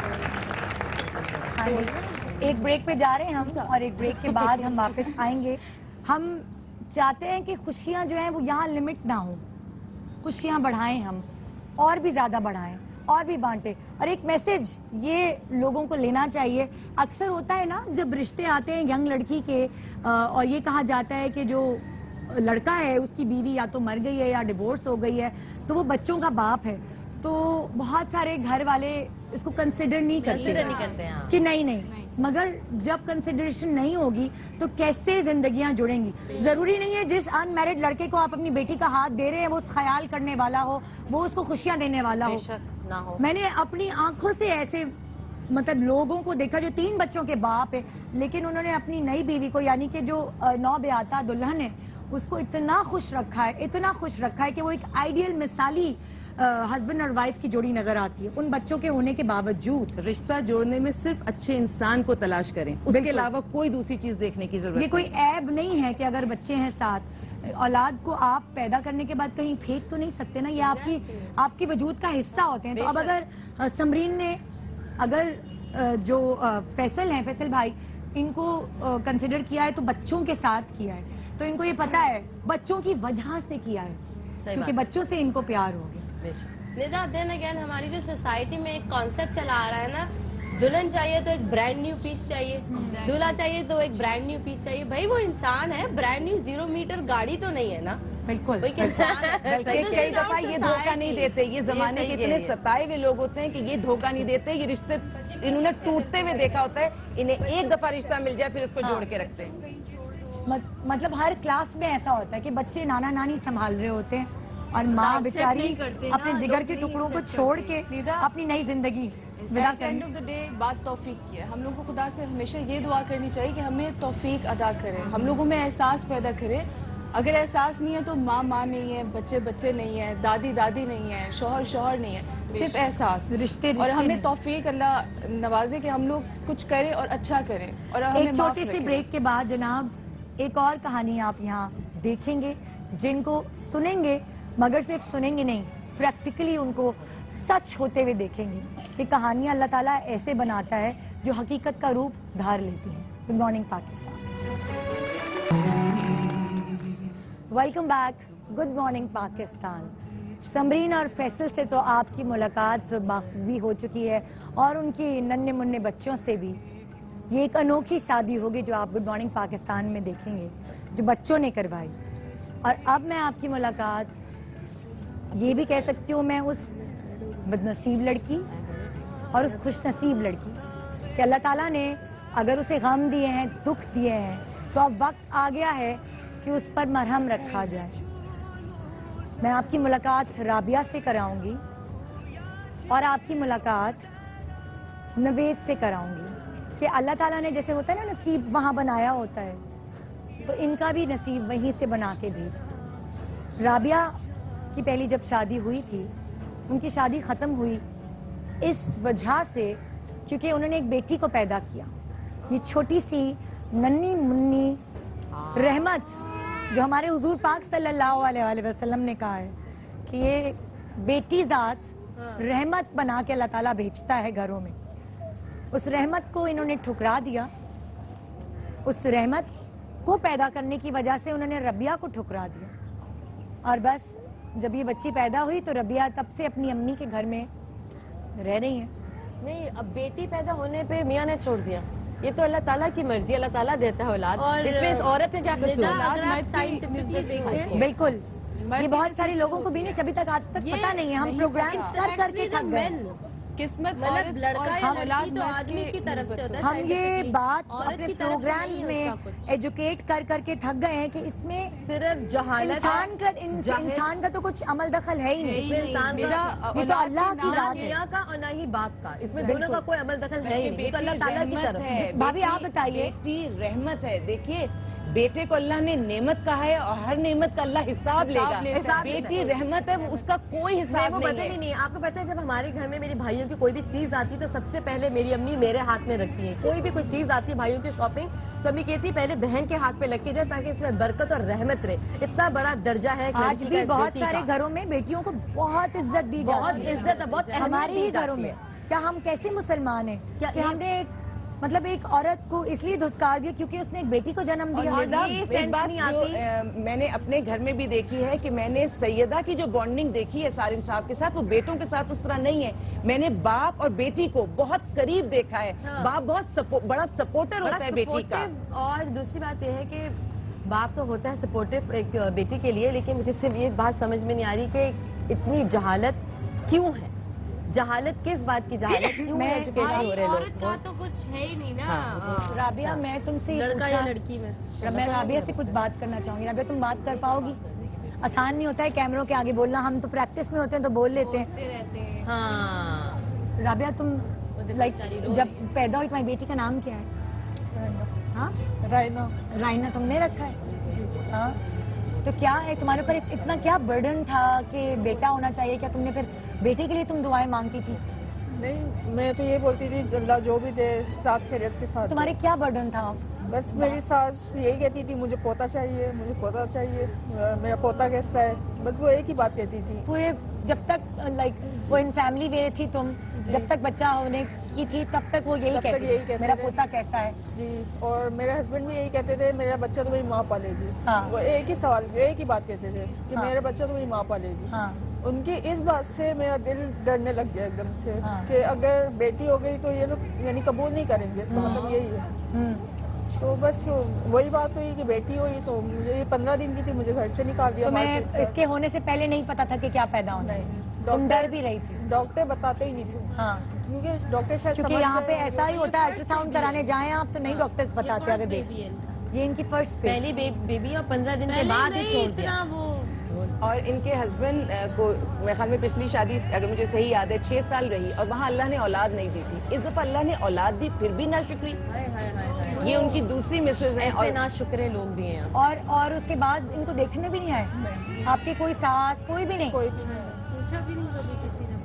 हाँ जी, एक ब्रेक पे जा रहे हैं हम और एक ब्रेक के बाद हम वापस आएंगे। हम चाहते हैं कि खुशियाँ जो हैं वो यहाँ लिमिट ना हो, खुशियाँ बढ़ाएं, हम और भी ज़्यादा बढ़ाएं और भी बांटे। और एक मैसेज ये लोगों को लेना चाहिए, अक्सर होता है ना जब रिश्ते आते हैं यंग लड़की के और ये कहा जाता है कि जो लड़का है उसकी बीवी या तो मर गई है या डिवोर्स हो गई है तो वो बच्चों का बाप है, तो बहुत सारे घर वाले इसको कंसिडर नहीं करते, नहीं करते हैं कि नहीं नहीं, मगर जब कंसिडरेशन नहीं होगी तो कैसे जिंदगियां जुड़ेंगी। जरूरी नहीं है जिस अनमैरिड लड़के को आप अपनी बेटी का हाथ दे रहे हैं वो ख्याल करने वाला हो, वो उसको खुशियां देने वाला हो। ना हो। मैंने अपनी आंखों से ऐसे मतलब लोगों को देखा जो तीन बच्चों के बाप है लेकिन उन्होंने अपनी नई बीवी को यानी कि जो नौ ब्याता दुल्हन है उसको इतना खुश रखा है, इतना खुश रखा है कि वो एक आइडियल मिसाली हस्बैंड और वाइफ की जोड़ी नजर आती है उन बच्चों के होने के बावजूद। रिश्ता जोड़ने में सिर्फ अच्छे इंसान को तलाश करें, उसके अलावा कोई दूसरी चीज देखने की जरूरत ये कोई ऐब नहीं है कि अगर बच्चे हैं साथ, औलाद को आप पैदा करने के बाद कहीं फेंक तो नहीं सकते ना, ये आपकी आपकी वजूद का हिस्सा होते हैं। तो अब अगर अ, समरीन ने अगर अ, जो अ, फैसल हैं, फैसल भाई, इनको कंसिडर किया है तो बच्चों के साथ किया है, तो इनको ये पता है बच्चों की वजह से किया है क्योंकि बच्चों से इनको प्यार हो गया। निदा देन अगेन हमारी जो सोसाइटी में एक कॉन्सेप्ट चला आ रहा है ना, दुल्हन चाहिए तो एक ब्रांड न्यू पीस चाहिए, दूल्हा चाहिए तो एक ब्रांड न्यू पीस चाहिए। भाई वो इंसान है, ब्रांड न्यू जीरो मीटर गाड़ी तो नहीं है ना, बिल्कुल वो एक इंसान है। बल्कि कई दफा ये धोखा नहीं देते, ये जमाने के इतने सताए हुए लोग होते हैं कि ये धोखा नहीं देते, ये रिश्ते इन्होंने टूटते हुए देखा होता है, इन्हें एक दफा रिश्ता मिल जाए फिर उसको जोड़ के रखते हैं। मत, मतलब हर क्लास में ऐसा होता है कि बच्चे नाना नानी संभाल रहे होते हैं और माँ बेचारी अपने जिगर के टुकड़ों को छोड़ के अपनी नई जिंदगी विदा at end of the day बात तौफीक की है। हम लोग को खुदा से हमेशा ये दुआ करनी चाहिए कि हमें तौफीक अदा करे, हम लोगों में एहसास पैदा करे अगर एहसास नहीं है तो माँ माँ नहीं है, बच्चे बच्चे नहीं है, दादी दादी नहीं है, शौहर शौहर नहीं है, सिर्फ एहसास। रिश्ते और हमें तौफीक अल्लाह नवाजे कि हम लोग कुछ करें और अच्छा करें। और हमें एक छोटी सी ब्रेक के बाद जनाब एक और कहानी आप यहाँ देखेंगे, जिनको सुनेंगे मगर सिर्फ सुनेंगे नहीं, प्रैक्टिकली उनको सच होते हुए देखेंगे कि कहानियां अल्लाह ताला ऐसे बनाता है जो हकीकत का रूप धार लेती है। Good morning Pakistan, welcome back. Good morning Pakistan. Samreen और फैसल से तो आपकी मुलाकात बाखूबी हो चुकी है और उनकी नन्हे मुन्ने बच्चों से भी। ये एक अनोखी शादी होगी जो आप गुड मॉर्निंग पाकिस्तान में देखेंगे, जो बच्चों ने करवाई। और अब मैं आपकी मुलाकात ये भी कह सकती हूँ मैं उस बदनसीब लड़की और उस खुशनसीब लड़की कि अल्लाह ताला ने अगर उसे गम दिए हैं, दुख दिए हैं, तो अब वक्त आ गया है कि उस पर मरहम रखा जाए। मैं आपकी मुलाकात राबिया से कराऊंगी और आपकी मुलाकात नवेद से कराऊंगी कि अल्लाह ताला ने जैसे होता है ना नसीब वहाँ बनाया होता है, तो इनका भी नसीब वहीं से बना के भेजा। राबिया की पहली जब शादी हुई थी, उनकी शादी ख़त्म हुई इस वजह से क्योंकि उन्होंने एक बेटी को पैदा किया। ये छोटी सी नन्ही मुन्नी रहमत, जो हमारे हुजूर पाक सल्लल्लाहु अलैहि वसल्लम ने कहा है कि ये बेटी ज़ात रहमत बना के अल्लाह ताला भेजता है घरों में, उस रहमत को इन्होंने ठुकरा दिया। उस रहमत को पैदा करने की वजह से उन्होंने रबिया को ठुकरा दिया। और बस जब ये बच्ची पैदा हुई तो रबिया तब से अपनी अम्मी के घर में रह रही हैं। नहीं, अब बेटी पैदा होने पे मियाँ ने छोड़ दिया, ये तो अल्लाह ताला की मर्जी, अल्लाह ताला देता है औलाद। और इसमें इस औरत ने क्या कसूर? अगर आप साइंटिफिकली देखें, बिल्कुल, ये बहुत सारे लोगों को भी नहीं अभी तक आज तक पता नहीं है। हम प्रोग्राम्स कर करके थक गए। किस्मत मतलब लड़का या हम लड़की तो आदमी की तरफ से होता है। हम ये बात औरत अपने की तरफ प्रोग्राम्स नहीं है में उसका कुछ। एजुकेट कर करके थक गए हैं कि इसमें सिर्फ जहालत इंसान का इन, इंसान का तो कुछ अमल दखल है ही नहीं। इसमें इंसान का, ये तो अल्लाह की ना जात है। मियाँ का और ना ही बाप का, इसमें दोनों का कोई अमल दखल है ही नहीं, ये तो अल्लाह ताला की तरफ से। भाभी आप बताइए। बेटी रहमत है। देखिए, बेटे को अल्लाह ने नेमत कहा है और हर नेमत का अल्लाह हिसाब लेगा। हिसाब बेटी रहमत है, उसका कोई हिसाब वो नहीं बदल है। ही नहीं। आपको पता है, जब हमारे घर में मेरी भाइयों की कोई भी चीज आती तो सबसे पहले मेरी अम्मी मेरे हाथ में रखती है। कोई भी कोई चीज आती है भाइयों की शॉपिंग, तो अम्मी कहती है पहले बहन के हाथ पे लग के जाए ताकि इसमें बरकत और रहमत रहे। इतना बड़ा दर्जा है आज भी बहुत सारे घरों में बेटियों को बहुत इज्जत दी जाती है। बहुत इज्जत है, बहुत हमारे ही घरों में। क्या हम कैसे मुसलमान हैं कि हमने एक मतलब एक औरत को इसलिए धुतकार दिया क्योंकि उसने एक बेटी को जन्म दिया। और ये एक बात जो, आ, मैंने अपने घर में भी देखी है कि मैंने सैयदा की जो बॉन्डिंग देखी है सारिम साहब के साथ, वो बेटों के साथ उस तरह नहीं है। मैंने बाप और बेटी को बहुत करीब देखा है। हाँ। बाप बहुत सपो, बड़ा सपोर्टर होता है बेटी का। और दूसरी बात यह है कि बाप तो होता है सपोर्टिव एक बेटी के लिए, लेकिन मुझे सिर्फ ये बात समझ में नहीं आ रही कि इतनी जहालत क्यों है। जहालत किस बात की जहालत क्यों है? एजुकेटेड हो रहे औरत लोग। का तो कुछ है ही नहीं ना। हाँ, राबिया, मैं तुमसे ये लड़का या पूछा- लड़की में मैं राबिया से कुछ बात करना चाहूंगी। राबिया, तुम बात कर पाओगी? आसान नहीं होता है कैमरों के आगे बोलना। हम तो प्रैक्टिस में होते हैं तो बोल लेते हैं। रहते हैं। हाँ, राबिया, तुम लाइक जब पैदा हुई तुम्हारी बेटी का नाम क्या है? हाँ, राइना। राइना तुमने रखा है? हाँ, तो क्या है तुम्हारे ऊपर इत- इतना क्या बर्डन था कि बेटा होना चाहिए? क्या तुमने फिर बेटे के लिए तुम दुआएं मांगती थी? नहीं, मैं तो ये बोलती थी अल्लाह जो भी दे साथ खैरियत के साथ। तुम्हारे क्या बर्डन था? बस मेरी सास यही कहती थी मुझे पोता चाहिए, मुझे पोता चाहिए, मेरा पोता कैसा है, बस वो एक ही बात कहती थी। पूरे जब तक लाइक वो इन फैमिली में थी तुम, जब तक बच्चा होने की थी तब तक वो यही तब तक कहती यही थी, कहते मेरा थे। पोता कैसा है? जी, और मेरे हस्बैंड भी यही कहते थे मेरा बच्चा तो मेरी माँ पालेगी। हाँ। वो एक ही सवाल, एक ही बात कहते थे कि हाँ। मेरा बच्चा तो मेरी माँ पालेगी। हाँ। उनकी इस बात से मेरा दिल डरने लग गया एकदम से हाँ। कि अगर बेटी हो गई तो ये लोग यानी कबूल नहीं करेंगे, इसका मतलब यही है। हम्म। तो बस वही बात हुई कि बेटी हुई तो मुझे ये पंद्रह दिन की थी, मुझे घर से निकाल दिया। तुम्हें मार्केट का। इसके होने से पहले नहीं पता था कि क्या पैदा होना है? तुम डर भी रही थी? डॉक्टर बताते ही नहीं थे। हाँ, क्योंकि डॉक्टर शायद क्योंकि समझ यहाँ पे गए- ऐसा ही होता है, अल्ट्रासाउंड कराने जाएं आप तो नहीं डॉक्टर्स बताते अगर बेटी। ये इनकी फर्स्ट पहली बे, बेबी और पंद्रह दिन के पहले बाद ही नहीं छोड़ इतना दिया। वो और इनके हस्बैंड को मेरे ख्याल में पिछली शादी अगर मुझे सही याद है छह साल रही और वहाँ अल्लाह ने औलाद नहीं दी थी। इस दफा अल्लाह ने औलाद दी फिर भी ना शुक्री। ये उनकी दूसरी मिसेज हैं और ना शुक्रे लोग भी हैं। और और उसके बाद इनको देखने भी नहीं आए आपके कोई सास कोई भी नहीं कोई भी नहीं पूछा भी नहीं कभी किसी ने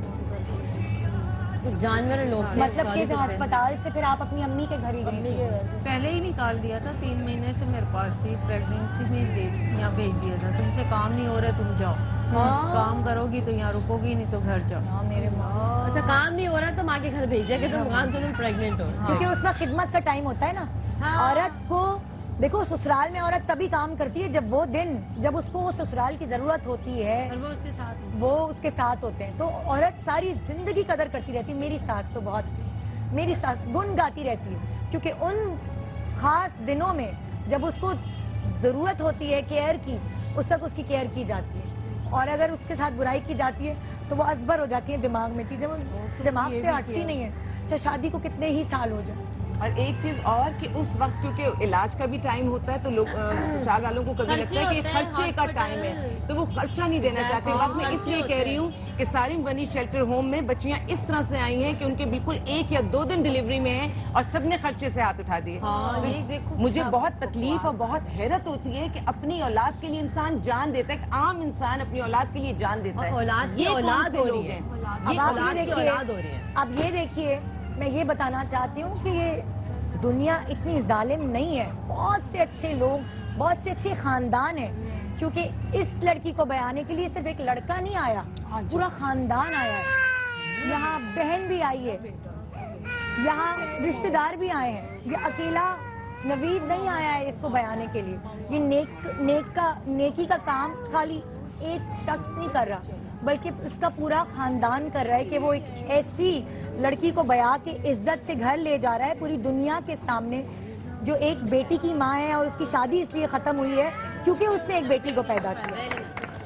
जानवर लोग थे, मतलब कि सॉरी to say। अस्पताल से फिर आप अपनी अम्मी के घर ही गई थी? पहले ही निकाल दिया था, तीन महीने से मेरे पास थी, प्रेगनेंसी में दे यहाँ भेज दिया था। तुमसे काम नहीं हो रहा, तुम जाओ। हाँ। काम करोगी तो यहाँ रुकोगी, नहीं तो घर जाओ। हाँ मेरे माँ। अच्छा काम नहीं हो रहा तो माँ के घर भेज दिया कि तुम काम तो तुम प्रेग्नेंट हो। क्योंकि उसका खिदमत का टाइम होता है ना। हाँ। औरत को देखो ससुराल में औरत तभी काम करती है जब वो दिन जब उसको वो ससुराल की जरूरत होती है और वो उसके साथ वो उसके साथ होते हैं। तो औरत सारी जिंदगी कदर करती रहती है। मेरी सास तो बहुत अच्छी, मेरी सास गुन गाती रहती है क्योंकि उन खास दिनों में जब उसको जरूरत होती है केयर की उस तक उसकी केयर की जाती है। और अगर उसके साथ बुराई की जाती है तो वो अजबर हो जाती है दिमाग में, चीजें वो दिमाग से हटती नहीं है चाहे शादी को कितने ही साल हो जाए। और एक चीज और कि उस वक्त क्योंकि इलाज का भी टाइम होता है तो लोग ससुराल वालों को कभी लगता है कि खर्चे का टाइम है तो वो खर्चा नहीं देना चाहते। वक्त मैं इसलिए कह रही हूँ कि सारिम बनी शेल्टर होम में बच्चियां इस तरह से आई हैं कि उनके बिल्कुल एक या दो दिन डिलीवरी में है और सबने खर्चे से हाथ उठा दिए। हाँ, तो ये देखो मुझे बहुत तकलीफ और बहुत हैरत होती है कि अपनी औलाद के लिए इंसान जान देता है, आम इंसान अपनी औलाद के लिए जान देता है। औलाद की ये कौन औलाद से हो लोग रही है। हैं? अब ये आप औलाद ये की देखिए औलाद हो रही है। अब ये देखिए मैं ये बताना चाहती हूँ कि ये दुनिया इतनी जालिम नहीं है। बहुत से अच्छे लोग, बहुत से अच्छे खानदान हैं क्योंकि इस लड़की को बयाने के लिए सिर्फ एक लड़का नहीं आया, पूरा खानदान आया है। यहाँ बहन भी आई है, यहाँ रिश्तेदार भी आए हैं। ये अकेला नवीद नहीं आया है इसको बयाने के लिए। ये नेक नेक का नेकी का काम खाली एक शख्स नहीं कर रहा बल्कि इसका पूरा खानदान कर रहा है कि वो एक ऐसी लड़की को बया के इज्जत से घर ले जा रहा है पूरी दुनिया के सामने, जो एक बेटी की माँ है और उसकी शादी इसलिए खत्म हुई है क्योंकि उसने एक बेटी को पैदा किया।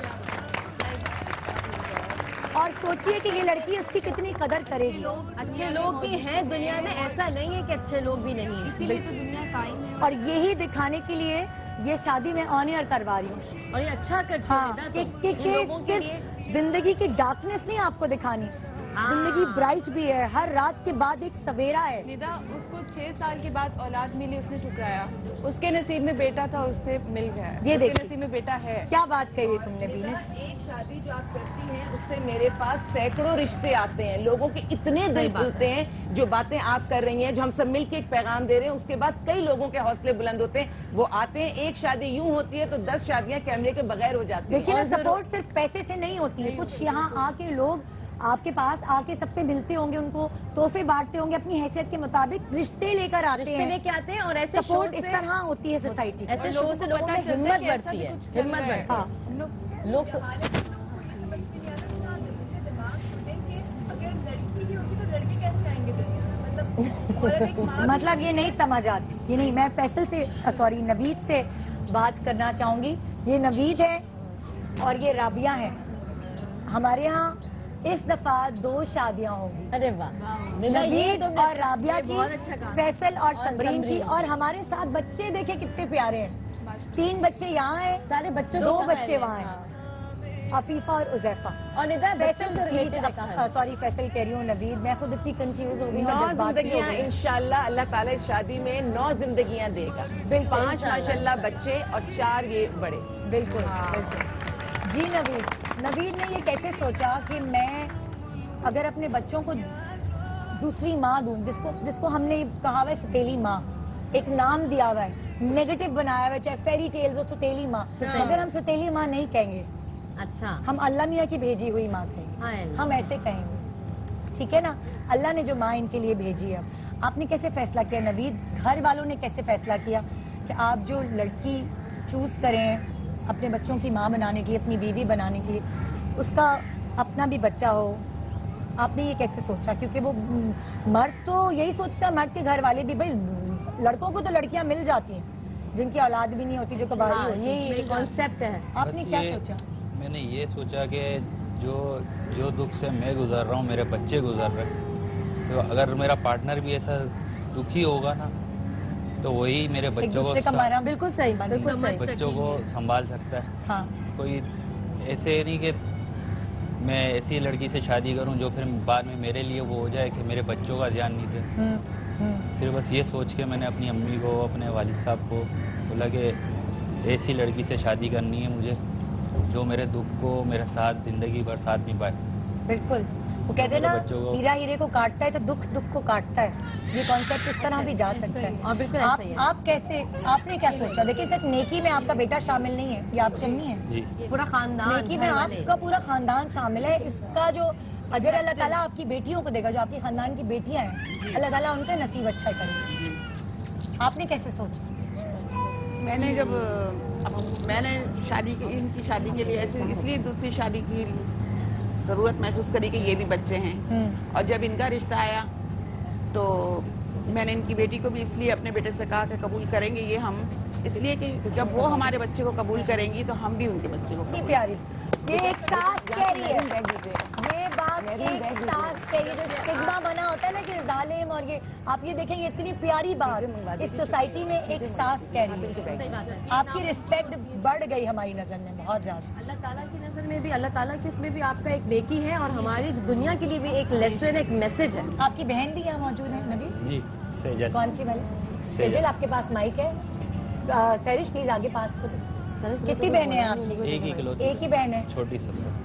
और सोचिए कि ये लड़की उसकी कितनी कदर करेगी। अच्छे लोग भी हैं दुनिया में, ऐसा नहीं है कि अच्छे लोग भी नहीं, इसीलिए तो दुनिया कायम है। और यही दिखाने के लिए ये शादी में ऑन एयर करवा रही हूँ। और ये अच्छा करती हाँ, है कि, कि, कि सिर्फ जिंदगी की डार्कनेस नहीं आपको दिखानी, जिंदगी ब्राइट भी है। हर रात के बाद एक सवेरा है। निदा उसको छह साल के बाद औलाद मिली, उसने ठुकराया। उसके नसीब में बेटा था, उससे मिल गया। ये उसके देखिए नसीब में बेटा है। क्या बात कही है तुमने बीनेश। एक शादी जो आप करती हैं उससे मेरे पास सैकड़ों रिश्ते आते हैं, लोगों के इतने दिल खुलते हैं। जो बातें आप कर रही हैं, जो हम सब मिलकर एक पैगाम दे रहे हैं, उसके बाद कई लोगों के हौसले बुलंद होते हैं। वो आते हैं, एक शादी यूं होती है तो दस शादियां कैमरे के बगैर हो जाती हैं। देखिए ना, सपोर्ट सिर्फ पैसे से नहीं होती है। कुछ यहाँ आके लोग आपके पास आके सबसे मिलते होंगे, उनको तोहफे बांटते होंगे, अपनी हैसियत के मुताबिक रिश्ते लेकर आते रिश्ते हैं, लेके आते हैं। और ऐसे सपोर्ट शो इस से- तरह होती है सोसाइटी। ऐसे शो से लोगों में हिम्मत बढ़ती है, हिम्मत बढ़ती है। हाँ, लोग मतलब ये नहीं समझ आती, ये नहीं। मैं फैसल से सॉरी नवीद से बात करना चाहूंगी। ये नवीद है और ये राबिया है। हमारे यहाँ इस दफा दो शादियां होंगी। अरे वाह, नवीद और राबिया की, अच्छा काम। फैसल और समरीन की। और हमारे साथ बच्चे देखे कितने प्यारे हैं। तीन बच्चे यहाँ हैं, सारे बच्चों दो को बच्चे वहाँ हैं, अफीफा और उजैफा। और निदा फैसल से रिलेटेड है कहानी। सॉरी फैसल कह रही हूँ नवीद, मैं खुद इतनी कंफ्यूज हो गई हूँ और नौ जज्बाती हो जिंदगियां गई हूँ। इंशाल्लाह अल्लाह ताला इस शादी में नौ जिंदगियां देगा। पांच माशाल्लाह बच्चे और चार ये बड़े। बिल्कुल बिल्कुल। जी नवीद, नवीद ने ये कैसे सोचा कि मैं अगर अपने बच्चों को दूसरी माँ दूं, जिसको जिसको हमने कहा हुआ है सतीली माँ, एक नाम दिया हुआ है, नेगेटिव बनाया हुआ है, चाहे फेरी टेल्स हो, सतीली माँ, मगर हम सतीली माँ नहीं कहेंगे। अच्छा, हम अल्लाह मियाँ की भेजी हुई माँ कहेंगे, हम ऐसे कहेंगे, ठीक है ना। अल्लाह ने जो माँ इनके लिए भेजी है। आपने कैसे फैसला किया नवीद, घर वालों ने कैसे फैसला किया कि आप जो लड़की चूज करें अपने बच्चों की माँ बनाने के लिए, अपनी बीवी बनाने के लिए, उसका अपना भी बच्चा हो? आपने ये कैसे सोचा? क्योंकि वो मर्द तो यही सोचता है, मर्द के घर वाले भी, भाई लड़कों को तो लड़कियां मिल जाती हैं जिनकी औलाद भी नहीं होती, जो कबारी हाँ, होती है। ये कॉन्सेप्ट है। आपने बस क्या ये- सोचा? मैंने ये सोचा कि जो जो दुख से मैं गुजर रहा हूँ, मेरे बच्चे गुजर रहे हैं, तो अगर मेरा पार्टनर भी ऐसा दुखी होगा ना, तो वही मेरे एक बच्चों को दूसरे का स- मरहम बिल्कुल सही, बिल्कुल सही। बच्चों को संभाल सकता है। हाँ, कोई ऐसे नहीं कि मैं ऐसी लड़की से शादी करूं जो फिर बाद में मेरे लिए वो हो जाए कि मेरे बच्चों का ध्यान नहीं दे। फिर बस ये सोच के मैंने अपनी अम्मी को, अपने वालिद साहब को बोला कि ऐसी लड़की से शादी करनी है मुझे जो मेरे दुख को मेरे साथ ज़िंदगी भर साथ निभाए। बिल्कुल, वो कहते हैं ना, हीरा हीरे को काटता है तो दुख दुख को काटता है। ये कॉन्सेप्ट इस तरह भी जा सकता है। और बिल्कुल आप, ऐसा ही है। आप कैसे, आपने क्या सोचा? देखिए सिर्फ नेकी में आपका बेटा शामिल नहीं है, ये आपकी अम्मी है जी, पूरा खानदान, नेकी में आपका पूरा खानदान शामिल है। इसका जो अजर अल्लाह ताला आपकी बेटियों को देगा, जो आपकी खानदान की बेटियां हैं, अल्लाह ताला उनका नसीब अच्छा करेगा। आपने कैसे सोचा? मैंने जब अब मैंने शादी की, इनकी शादी के लिए ऐसे इसलिए दूसरी शादी की ज़रूरत महसूस करी कि ये भी बच्चे हैं, और जब इनका रिश्ता आया तो मैंने इनकी बेटी को भी इसलिए अपने बेटे से कहा कि कबूल करेंगे ये हम, इसलिए कि जब वो हमारे बच्चे को कबूल करेंगी तो हम भी उनके बच्चे को कबूल। प्यारी, ये एक सास कह रही है, ये बात एक सास कह रही है। जो स्टिग्मा बना होता है ना कि जालिम, और ये आप ये देखेंगे इतनी प्यारी बात इस सोसाइटी में एक सास कह रही है। आपकी रिस्पेक्ट बढ़ गई हमारी नजर में बहुत ज्यादा। अल्लाह ताला की नजर में भी, अल्लाह ताला की उसमें भी आपका एक नेकी है, और हमारी दुनिया के लिए भी एक लेसन, एक मैसेज है। आपकी बहन भी यहाँ मौजूद है नबी जी? सेजल। कौन सी वाली? सेजल, आपके पास माइक है? सरिश प्लीज आगे पास करो। कितनी बहनें हैं आपकी? एक ही किलो, एक ही बहन है, छोटी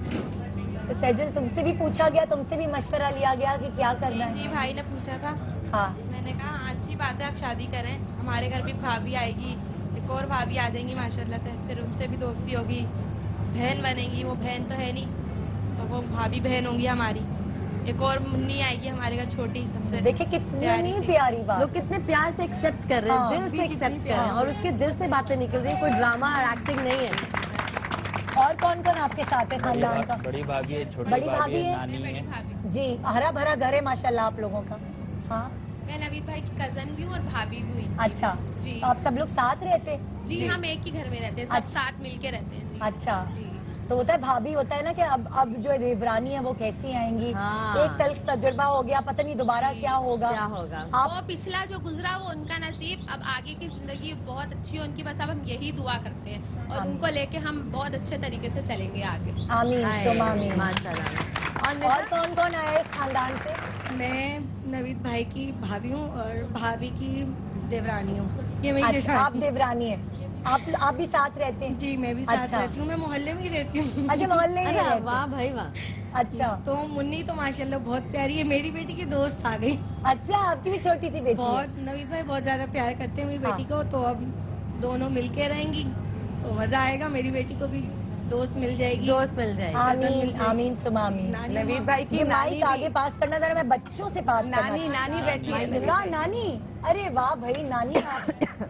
सबसे। सेजल, तुमसे भी पूछा गया, तुमसे भी मशवरा लिया गया कि क्या करना है? जी, भाई ने पूछा था। हाँ, मैंने कहा अच्छी बात है, आप शादी करें, हमारे घर भी एक भाभी आएगी, एक और भाभी आ जाएंगी माशाल्लाह से, फिर उनसे भी दोस्ती होगी, बहन बनेगी। वो बहन तो है नहीं, तो वो भाभी बहन होंगी हमारी। एक और मुन्नी आएगी हमारे घर, छोटी सबसे। देखिए कितनी प्यारी बात, लोग कितने प्यार से एक्सेप्ट कर रहे हैं, दिल से एक्सेप्ट कर रहे हैं, और उसके दिल से बातें निकल रही है, कोई ड्रामा और एक्टिंग नहीं है। और कौन कौन आपके साथ है खानदान का? बड़ी भाभी है, छोटी बड़ी भाभी भाभी है, है, नानी है। जी, हरा भरा घर है माशाल्लाह आप लोगों का। हाँ, मैं नवीद भाई की कजन भी हूँ और भाभी भी हुई। अच्छा जी, तो आप सब लोग साथ रहते हैं? जी, हम एक ही घर में रहते हैं, सब अच्छा। साथ मिलके रहते हैं जी। अच्छा जी, तो होता है भाभी, होता है ना कि अब अब जो देवरानी है वो कैसी आएंगी। हाँ। एक तल्ख तजुर्बा हो गया, पता नहीं दोबारा क्या होगा क्या होगा। आप वो पिछला जो गुजरा वो उनका नसीब, अब आगे की जिंदगी बहुत अच्छी हो उनकी, बस अब हम यही दुआ करते हैं और उनको लेके हम बहुत अच्छे तरीके से चलेंगे आगे। आमीन सुम आमीन। माशाल्लाह। और कौन कौन आया इस खानदान से? मैं नवीद भाई की भाभी हूँ और भाभी की देवरानी हूँ। ये मेरी अच्छा, आप देवरानी है, आप आप भी साथ रहते हैं? जी, मैं भी साथ अच्छा। रहती हूँ, मैं मोहल्ले में ही रहती हूँ। अच्छा, मोहल्ले में रहते हैं। वाह भाई वाह। अच्छा, तो मुन्नी तो माशाल्लाह बहुत प्यारी है, मेरी बेटी की दोस्त आ गई। अच्छा, आपकी भी छोटी सी बेटी बहुत, नवीद भाई बहुत ज्यादा प्यार करते हैं मेरी बेटी को, तो अब दोनों मिलके रहेंगी तो मजा आएगा, मेरी बेटी को भी दोस्त मिल जाएगी, दोस्त मिल जाएगी। आमीन आमीन सुम आमीन। नवीद भाई की माइक आगे पास करना जरा, मैं बच्चों से बात करना। नानी नानी बैठी है। ना नानी, अरे वाह भाई, नानी आप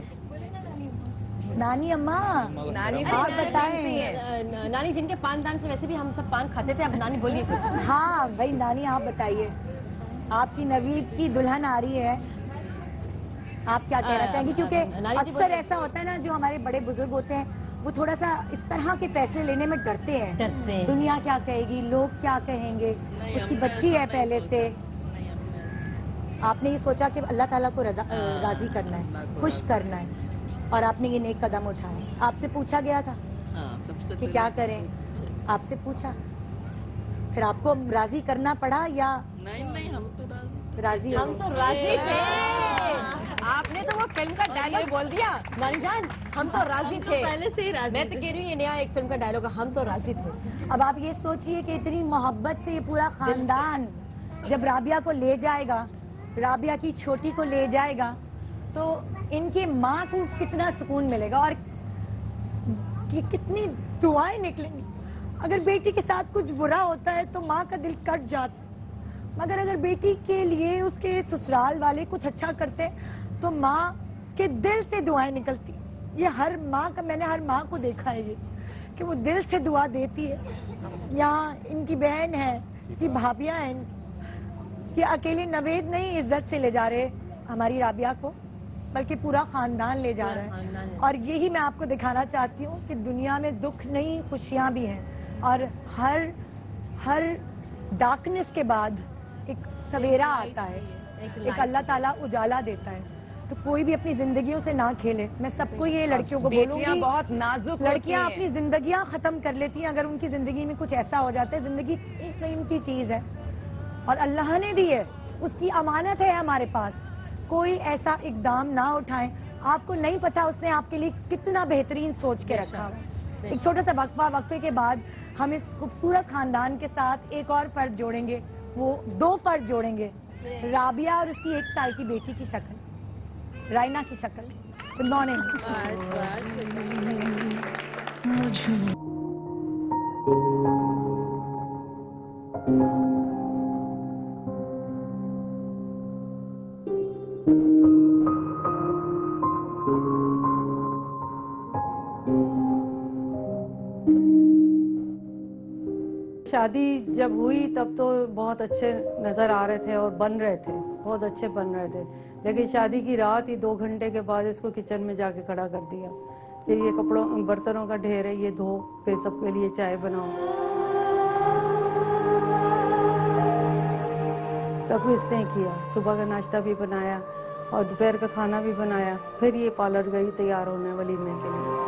नानी अम्मा, नानी आप बताएं। न- नानी जिनके पान दान से वैसे भी हम सब पान खाते थे, अब नानी बोलिए कुछ। हाँ भाई नानी, आप बताइए, आपकी नवीद की दुल्हन आ रही है, आप क्या कहना चाहेंगी? क्योंकि अक्सर ऐसा होता है ना, जो हमारे बड़े बुजुर्ग होते हैं वो थोड़ा सा इस तरह के फैसले लेने में डरते हैं, डरते हैं। दुनिया क्या कहेगी, लोग क्या कहेंगे, उसकी बच्ची है पहले से। आपने ये सोचा कि अल्लाह ताला को रजा, राजी करना है, खुश करना है, और आपने ये नेक कदम उठाया। आपसे पूछा गया था कि क्या करें, आपसे पूछा, फिर आपको राजी करना पड़ा या नहीं नहीं हम तो राजी? हम तो राजी थे। आपने तो वो फिल्म का डायलॉग बोल दिया नानी जान, हम तो राजी थे, पहले से ही राजी। मैं तो कह रही हूँ ये नया एक फिल्म का डायलॉग है, हम तो राजी थे। अब आप ये सोचिए कि इतनी मोहब्बत से ये पूरा खानदान जब राबिया को ले जाएगा, राबिया की छोटी को ले जाएगा, तो इनकी माँ को कितना सुकून मिलेगा और कि कितनी दुआएं निकलेंगी। अगर बेटी के साथ कुछ बुरा होता है तो माँ का दिल कट जाता है, मगर अगर बेटी के लिए उसके ससुराल वाले कुछ अच्छा करते हैं तो माँ के दिल से दुआएं निकलती। ये हर माँ का, मैंने हर माँ को देखा है ये कि वो दिल से दुआ देती है। यहाँ इनकी बहन है, कि भाभियाँ हैं, कि अकेले नवेद नहीं इज्जत से ले जा रहे हमारी राबिया को, बल्कि पूरा खानदान ले जा रहा है। और यही मैं आपको दिखाना चाहती हूँ कि दुनिया में दुख नहीं, खुशियाँ भी हैं, और हर हर डार्कनेस के बाद एक सवेरा आता है, एक अल्लाह ताला उजाला देता है। तो कोई भी अपनी जिंदगियों से ना खेले। मैं सबको ये लड़कियों को बेटियां बोलूंगी, बहुत नाजुक लड़कियां होती अपनी हैं। जिंदगियां खत्म कर लेती हैं अगर उनकी जिंदगी में कुछ ऐसा हो जाता है। जिंदगी एक कीमती चीज है और अल्लाह ने दी है, उसकी अमानत है हमारे पास। कोई ऐसा इकदाम ना उठाएं, आपको नहीं पता उसने आपके लिए कितना बेहतरीन सोच के रखा है। एक छोटा सा वक्फा, वक्फे के बाद हम इस खूबसूरत खानदान के साथ एक और फर्द जोड़ेंगे, वो दो फर्द जोड़ेंगे, राबिया और उसकी एक साल की बेटी की शक्ल, रायना की शक्ल। Good morning. शादी जब हुई तब तो बहुत अच्छे नज़र आ रहे थे और बन रहे थे, बहुत अच्छे बन रहे थे, लेकिन शादी की रात ही दो घंटे के बाद इसको किचन में जाके खड़ा कर दिया कि ये कपड़ों बर्तनों का ढेर है, ये धो, फिर सबके लिए चाय बनाओ। सब कुछ इसने किया, सुबह का नाश्ता भी बनाया और दोपहर का खाना भी बनाया। फिर ये पार्लर गई तैयार होने वलीमे के लिए।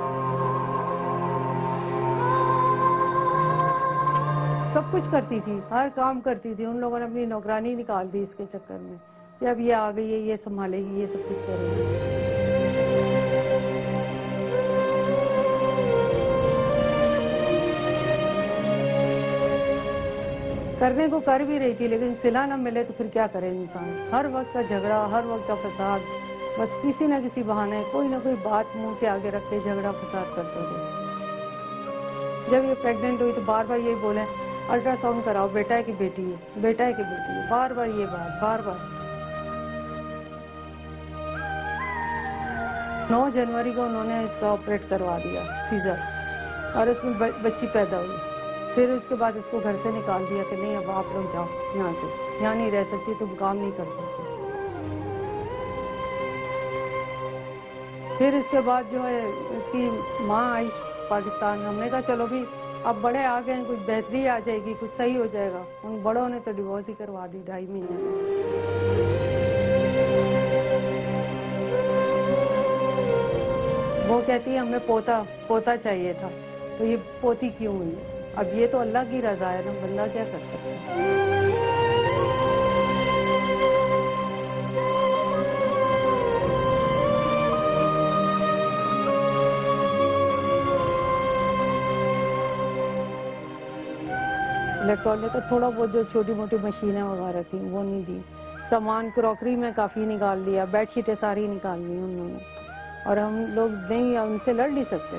सब कुछ करती थी, हर काम करती थी। उन लोगों ने अपनी नौकरानी निकाल दी इसके चक्कर में कि अब ये आ गई है, ये संभालेगी, ये सब कुछ करेगी। करने को कर भी रही थी, लेकिन सिला न मिले तो फिर क्या करे इंसान। हर वक्त का झगड़ा, हर वक्त का फसाद, बस किसी न किसी बहाने कोई ना कोई बात मुंह के आगे रख के झगड़ा फसाद करते थे। जब ये प्रेग्नेंट हुई तो बार बार यही बोले अल्ट्रासाउंड कराओ, बेटा है कि बेटी है, बेटा है कि बेटी है, बार बार ये बात, बार बार। नौ जनवरी को उन्होंने इसका ऑपरेट करवा दिया, सीजर, और उसमें बच्ची पैदा हुई। फिर उसके बाद इसको घर से निकाल दिया कि नहीं अब आप लोग जाओ यहाँ से, यहाँ नहीं रह सकती, तुम काम नहीं कर सकते। फिर इसके बाद जो है इसकी माँ आई पाकिस्तान। हमने कहा चलो भी अब बड़े आ गए हैं, कुछ बेहतरी आ जाएगी, कुछ सही हो जाएगा। उन बड़ों ने तो डिवोर्स ही करवा दी ढाई महीने में। वो कहती है हमें पोता पोता चाहिए था, तो ये पोती क्यों हुई? अब ये तो अल्लाह की रजा है ना, बंदा क्या कर सकता है। इलेक्ट्रॉनिक का थोड़ा बहुत जो छोटी मोटी मशीनें वगैरह थी वो नहीं दी। सामान क्रॉकरी में काफ़ी निकाल लिया, बेडशीटें सारी निकाल ली उन्होंने, और हम लोग नहीं, उनसे लड़ नहीं सकते।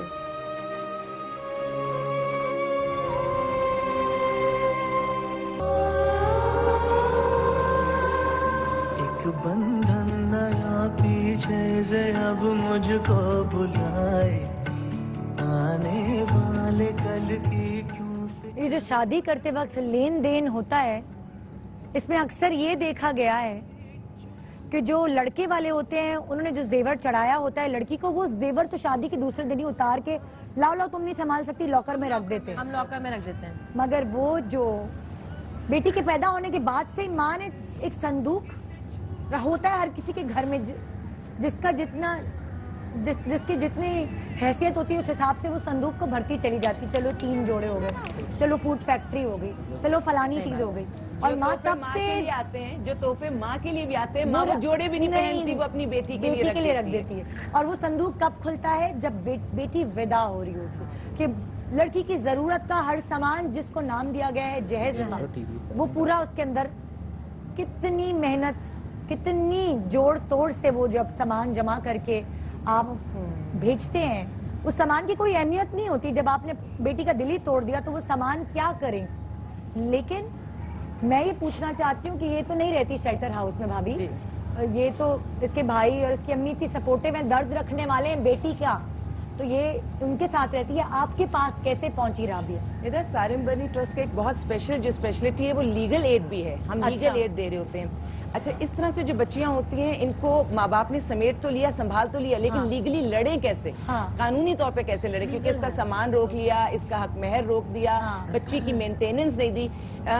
एक बंधन नया पीछे से अब मुझको बुलाए, आने वाले कल की क्यों। ये जो शादी करते वक्त लेन देन होता है, इसमें अक्सर ये देखा गया है कि जो लड़के वाले होते हैं उन्होंने जो जेवर चढ़ाया होता है लड़की को, वो जेवर तो शादी के दूसरे दिन ही उतार के लाओ लाओ तुम नहीं संभाल सकती, लॉकर में रख देते हैं। हम लॉकर में रख देते हैं। मगर वो जो बेटी के पैदा होने के बाद से माँ ने एक संदूक होता है हर किसी के घर में, ज, जिसका जितना जिस, जिसकी जितनी हैसियत होती है उस हिसाब से वो संदूक को भरती चली जाती। चलो तीन जोड़े हो गए, चलो फूड फैक्ट्री हो गई, चलो फलानी चीज हो गई। और माँ तब से आते हैं जो तोहफे माँ के लिए भी आते हैं, माँ वो जोड़े भी नहीं पहनती, वो अपनी बेटी के लिए बेटी के लिए रख देती है। और वो संदूक कब खुलता है? जब बे, बेटी विदा हो रही होती है, कि लड़की की जरूरत का हर सामान जिसको नाम दिया गया है जहेज का, वो पूरा उसके अंदर कितनी मेहनत, कितनी जोड़ तोड़ से वो जब सामान जमा करके आप भेजते हैं, उस सामान की कोई अहमियत नहीं होती। जब आपने बेटी का दिल ही तोड़ दिया तो वो सामान क्या करें। लेकिन मैं ये पूछना चाहती हूँ कि ये तो नहीं रहती शेल्टर हाउस में भाभी, ये तो इसके भाई और इसकी अम्मी इतनी सपोर्टिव हैं, दर्द रखने वाले हैं, बेटी क्या, तो ये उनके साथ रहती है। आपके पास कैसे पहुंची राबिया? निदा, सारिम बर्नी ट्रस्ट का एक बहुत स्पेशल जो स्पेशलिटी है वो लीगल एड भी है। हम अच्छा। लीगल एड दे रहे होते हैं। अच्छा, इस तरह से जो बच्चियां होती हैं इनको माँ बाप ने समेट तो लिया, संभाल तो लिया, लेकिन हाँ। लीगली लड़े कैसे, हाँ। कानूनी तौर पे कैसे लड़े, क्योंकि इसका सामान रोक लिया, इसका हक महर रोक दिया, हाँ। बच्ची की मेंटेनेंस नहीं दी। आ,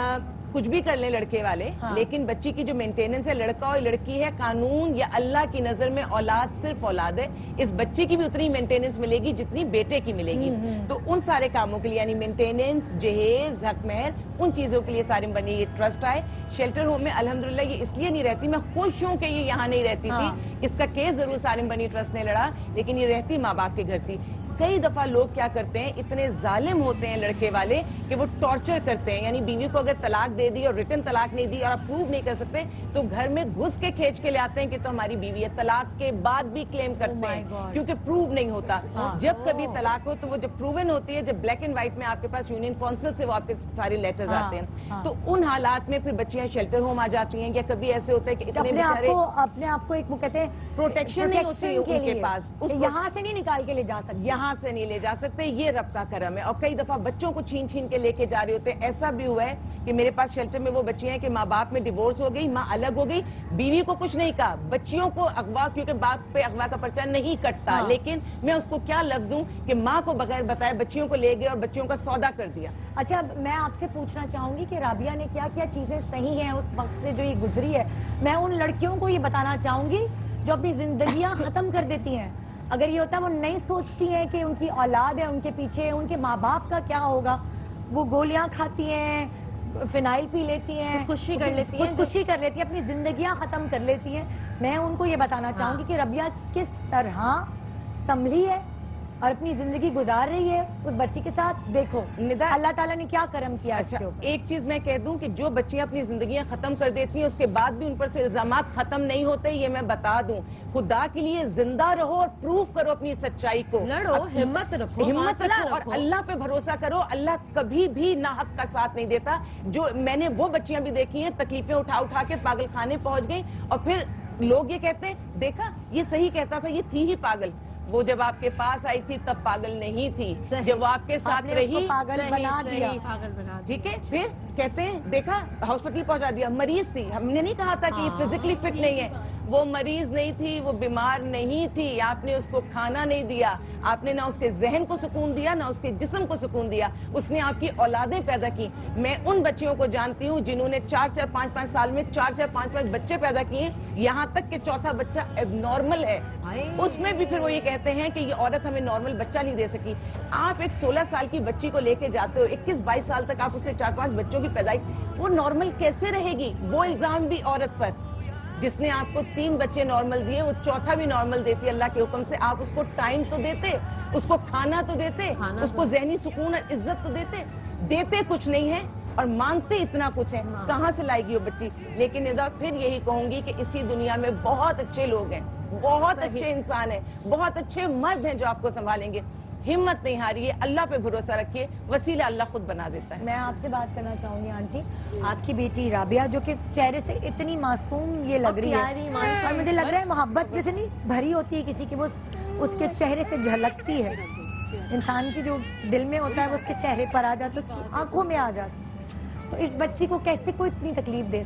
कुछ भी कर ले लड़के वाले, हाँ। लेकिन बच्ची की जो मेंटेनेंस है, लड़का और लड़की है, कानून या अल्लाह की नजर में औलाद सिर्फ औलाद है। इस बच्चे की भी उतनी मेंटेनेंस मिलेगी जितनी बेटे की मिलेगी। तो उन सारे कामों के लिए यानी मेंटेनेंस, जहेज, हक महर, उन चीजों के लिए सारिम बनी ये ट्रस्ट आए। शेल्टर होम में अल्हम्दुलिल्लाह ये इसलिए नहीं रहती, मैं खुश हूँ कि ये यहाँ नहीं रहती हाँ। थी। इसका केस जरूर सारिम बनी ट्रस्ट ने लड़ा, लेकिन ये रहती माँ बाप के घर थी। कई दफा लोग क्या करते हैं, इतने जालिम होते हैं लड़के वाले कि वो टॉर्चर करते हैं। यानी बीवी को अगर तलाक दे दी और रिटर्न तलाक नहीं दी और आप प्रूव नहीं कर सकते, तो घर में घुस के खींच के ले आते हैं कि तो हमारी बीवी है। तलाक के बाद भी क्लेम करते हैं क्योंकि प्रूव नहीं होता। हाँ। जब कभी तलाक हो तो वो जब प्रूवन होती है, जब ब्लैक एंड व्हाइट में आपके पास यूनियन काउंसिल से वो आपके सारे लेटर्स हाँ। आते हैं, हाँ। तो उन हालात में फिर बच्चियां शेल्टर होम आ जाती हैं। या कभी ऐसे होता है कि इतने अपने आप बेचारे को अपने आप को एक वो कहते हैं प्रोटेक्शन नहीं होती protection के उनके लिए, पास, कि यहाँ से नहीं निकाल के ले जा सकते, यहाँ से नहीं ले जा सकते। ये रब का करम है। और कई दफा बच्चों को छीन छीन के लेके जा रहे होते हैं। ऐसा भी हुआ है कि मेरे पास शेल्टर में वो बच्चियां हैं कि माँ बाप में डिवोर्स हो गई, माँ अलग हो गई, बीवी को कुछ नहीं कहा, बच्चियों को अगवा, क्योंकि बाप पे अगवा का पर्चा नहीं कटता। हाँ। लेकिन मैं उसको क्या लफ्ज दूं कि माँ को बगैर बताए बच्चियों को ले गए और बच्चियों का सौदा कर दिया। अच्छा, मैं आपसे पूछना चाहूंगी कि राबिया ने क्या क्या चीजें सही हैं उस वक्त से जो ये गुजरी है। मैं उन लड़कियों को ये बताना चाहूंगी जो अपनी जिंदगियां खत्म कर देती हैं। अगर ये होता है वो नहीं सोचती हैं कि उनकी औलाद है, उनके पीछे उनके माँ बाप का क्या होगा, वो गोलियां खाती हैं, फिनाइल पी लेती हैं, खुदकुशी कर लेती हैं, खुदकुशी कर लेती हैं, अपनी जिंदगियां खत्म कर लेती हैं। मैं उनको ये बताना चाहूंगी कि रबिया किस तरह संभली है और अपनी जिंदगी गुजार रही है उस बच्ची के साथ। देखो निदा, अल्लाह ताला ने क्या करम किया। अच्छा, एक चीज मैं कह दूं कि जो बच्चियां अपनी जिंदगियां खत्म कर देती हैं उसके बाद भी उन पर से इल्जामात खत्म नहीं होते, ये मैं बता दूं। खुदा के लिए जिंदा रहो और प्रूव करो अपनी सच्चाई को, लड़ो, हिम्मत रखो, हिम्मत हौसला रखो और रखो। अल्लाह पे भरोसा करो। अल्लाह कभी भी नाहक का साथ नहीं देता। जो मैंने वो बच्चियां भी देखी हैं, तकलीफें उठा उठा के पागल खाने पहुंच गई और फिर लोग ये कहते हैं देखा ये सही कहता था, ये थी ही पागल। वो जब आपके पास आई थी तब पागल नहीं थी, जब वो आपके साथ रही पागल बना दिया। ठीक है, फिर कहते हैं देखा हॉस्पिटल पहुंचा दिया, मरीज थी। हमने नहीं कहा था कि ये फिजिकली फिट नहीं है, वो मरीज नहीं थी, वो बीमार नहीं थी। आपने उसको खाना नहीं दिया, आपने ना उसके जहन को सुकून दिया ना उसके जिस्म को सुकून दिया। उसने आपकी औलादें पैदा की। मैं उन बच्चियों को जानती हूँ जिन्होंने चार चार पाँच पाँच साल में चार चार पाँच पाँच बच्चे पैदा किए, यहाँ तक कि चौथा बच्चा एबनॉर्मल है। उसमें भी फिर वो ये कहते हैं कि ये औरत हमें नॉर्मल बच्चा नहीं दे सकी। आप एक सोलह साल की बच्ची को लेके जाते हो, इक्कीस बाईस साल तक आप उससे चार पांच बच्चों की पैदाइश, वो नॉर्मल कैसे रहेगी? वो इल्जाम भी औरत पर। जिसने आपको तीन बच्चे नॉर्मल दिए वो चौथा भी नॉर्मल देती अल्लाह के हुक्म से। आप उसको टाइम तो देते, उसको खाना तो देते, उसको जहनी सुकून और इज्जत तो देते। देते कुछ नहीं है और मांगते इतना कुछ है, कहाँ से लाएगी वो बच्ची? लेकिन निदा फिर यही कहूंगी कि इसी दुनिया में बहुत अच्छे लोग हैं, बहुत अच्छे इंसान हैं, बहुत अच्छे मर्द हैं जो आपको संभालेंगे। हिम्मत नहीं हारिए, अल्लाह पे भरोसा रखिए, वसीला अल्लाह खुद बना देता है। मैं आपसे बात करना चाहूंगी आंटी, आपकी बेटी राबिया जो कि चेहरे से इतनी मासूम ये लग रही है और मुझे लग रहा है मोहब्बत जैसे नहीं भरी होती है किसी की, वो उसके चेहरे से झलकती है। इंसान की जो दिल में होता है वो उसके चेहरे पर आ जाता है, उसकी आंखों में आ जाता। तो इस बच्ची को कैसे कोई इतनी तकलीफ दे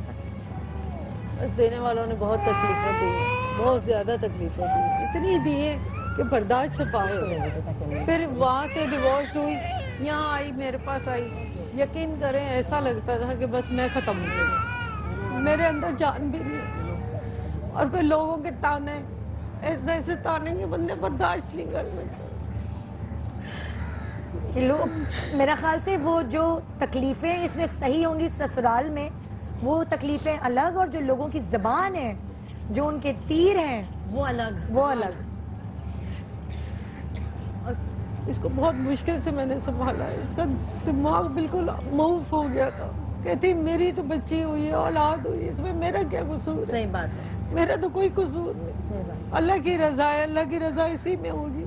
सकता? बस देने वालों ने बहुत तकलीफें दी हैं, बहुत ज्यादा तकलीफें दी, इतनी दी है कि बर्दाश्त से बाहर हो। फिर वहाँ से डिवोर्स हुई, यहाँ आई, मेरे पास आई। यकीन करें ऐसा लगता था कि बस मैं खत्म हो गई, मेरे अंदर जान भी नहीं। और फिर लोगों के ताने, ऐसे ऐसे ताने के बंदे बर्दाश्त नहीं कर सकते। लोग, मेरा ख्याल से वो जो तकलीफें इसने सही होंगी ससुराल में, वो तकलीफें अलग, और जो लोगों की जबान है, जो उनके तीर हैं, वो अलग वो अलग। इसको बहुत मुश्किल से मैंने संभाला है, इसका दिमाग बिल्कुल मऊफ हो गया था। कहती मेरी तो बच्ची हुई है, औलाद हुई, इसमें मेरा क्या कसूर है? सही बात है, मेरा तो कोई कसूर नहीं। अल्लाह की रजा है, अल्लाह की रजा इसी में होगी।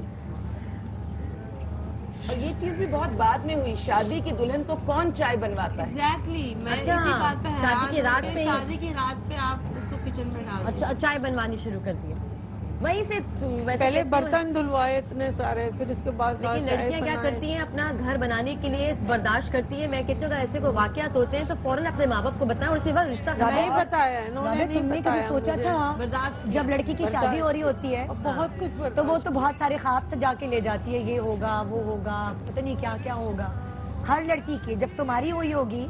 और ये चीज भी बहुत बाद में हुई, शादी की दुल्हन को कौन चाय बनवाता है? एग्जैक्टली, मैं अच्छा, इसी बात पे हैरान शादी की रात हूँ कि पे ही- शादी की रात पे आप उसको किचन में डाल अच्छा, चाय बनवानी शुरू कर दी वहीं से। पहले बर्तन धुलवाए इतने सारे, फिर उसके बाद लेकिन लड़कियां क्या करती हैं, अपना घर बनाने के लिए बर्दाश्त करती हैं। मैं कहती हूँ अगर ऐसे कोई वाकयात होते हैं तो फौरन अपने माँ बाप को बताएं और इसी बार रिश्ता नहीं बताया इन्होंने, नहीं तुमने कभी बताया सोचा मुझे। था जब लड़की की शादी हो रही होती है बहुत कुछ तो वो तो बहुत सारे ख्वाब सजा के ले जाती है, ये होगा वो होगा, पता नहीं क्या क्या होगा। हर लड़की की जब तुम्हारी हुई होगी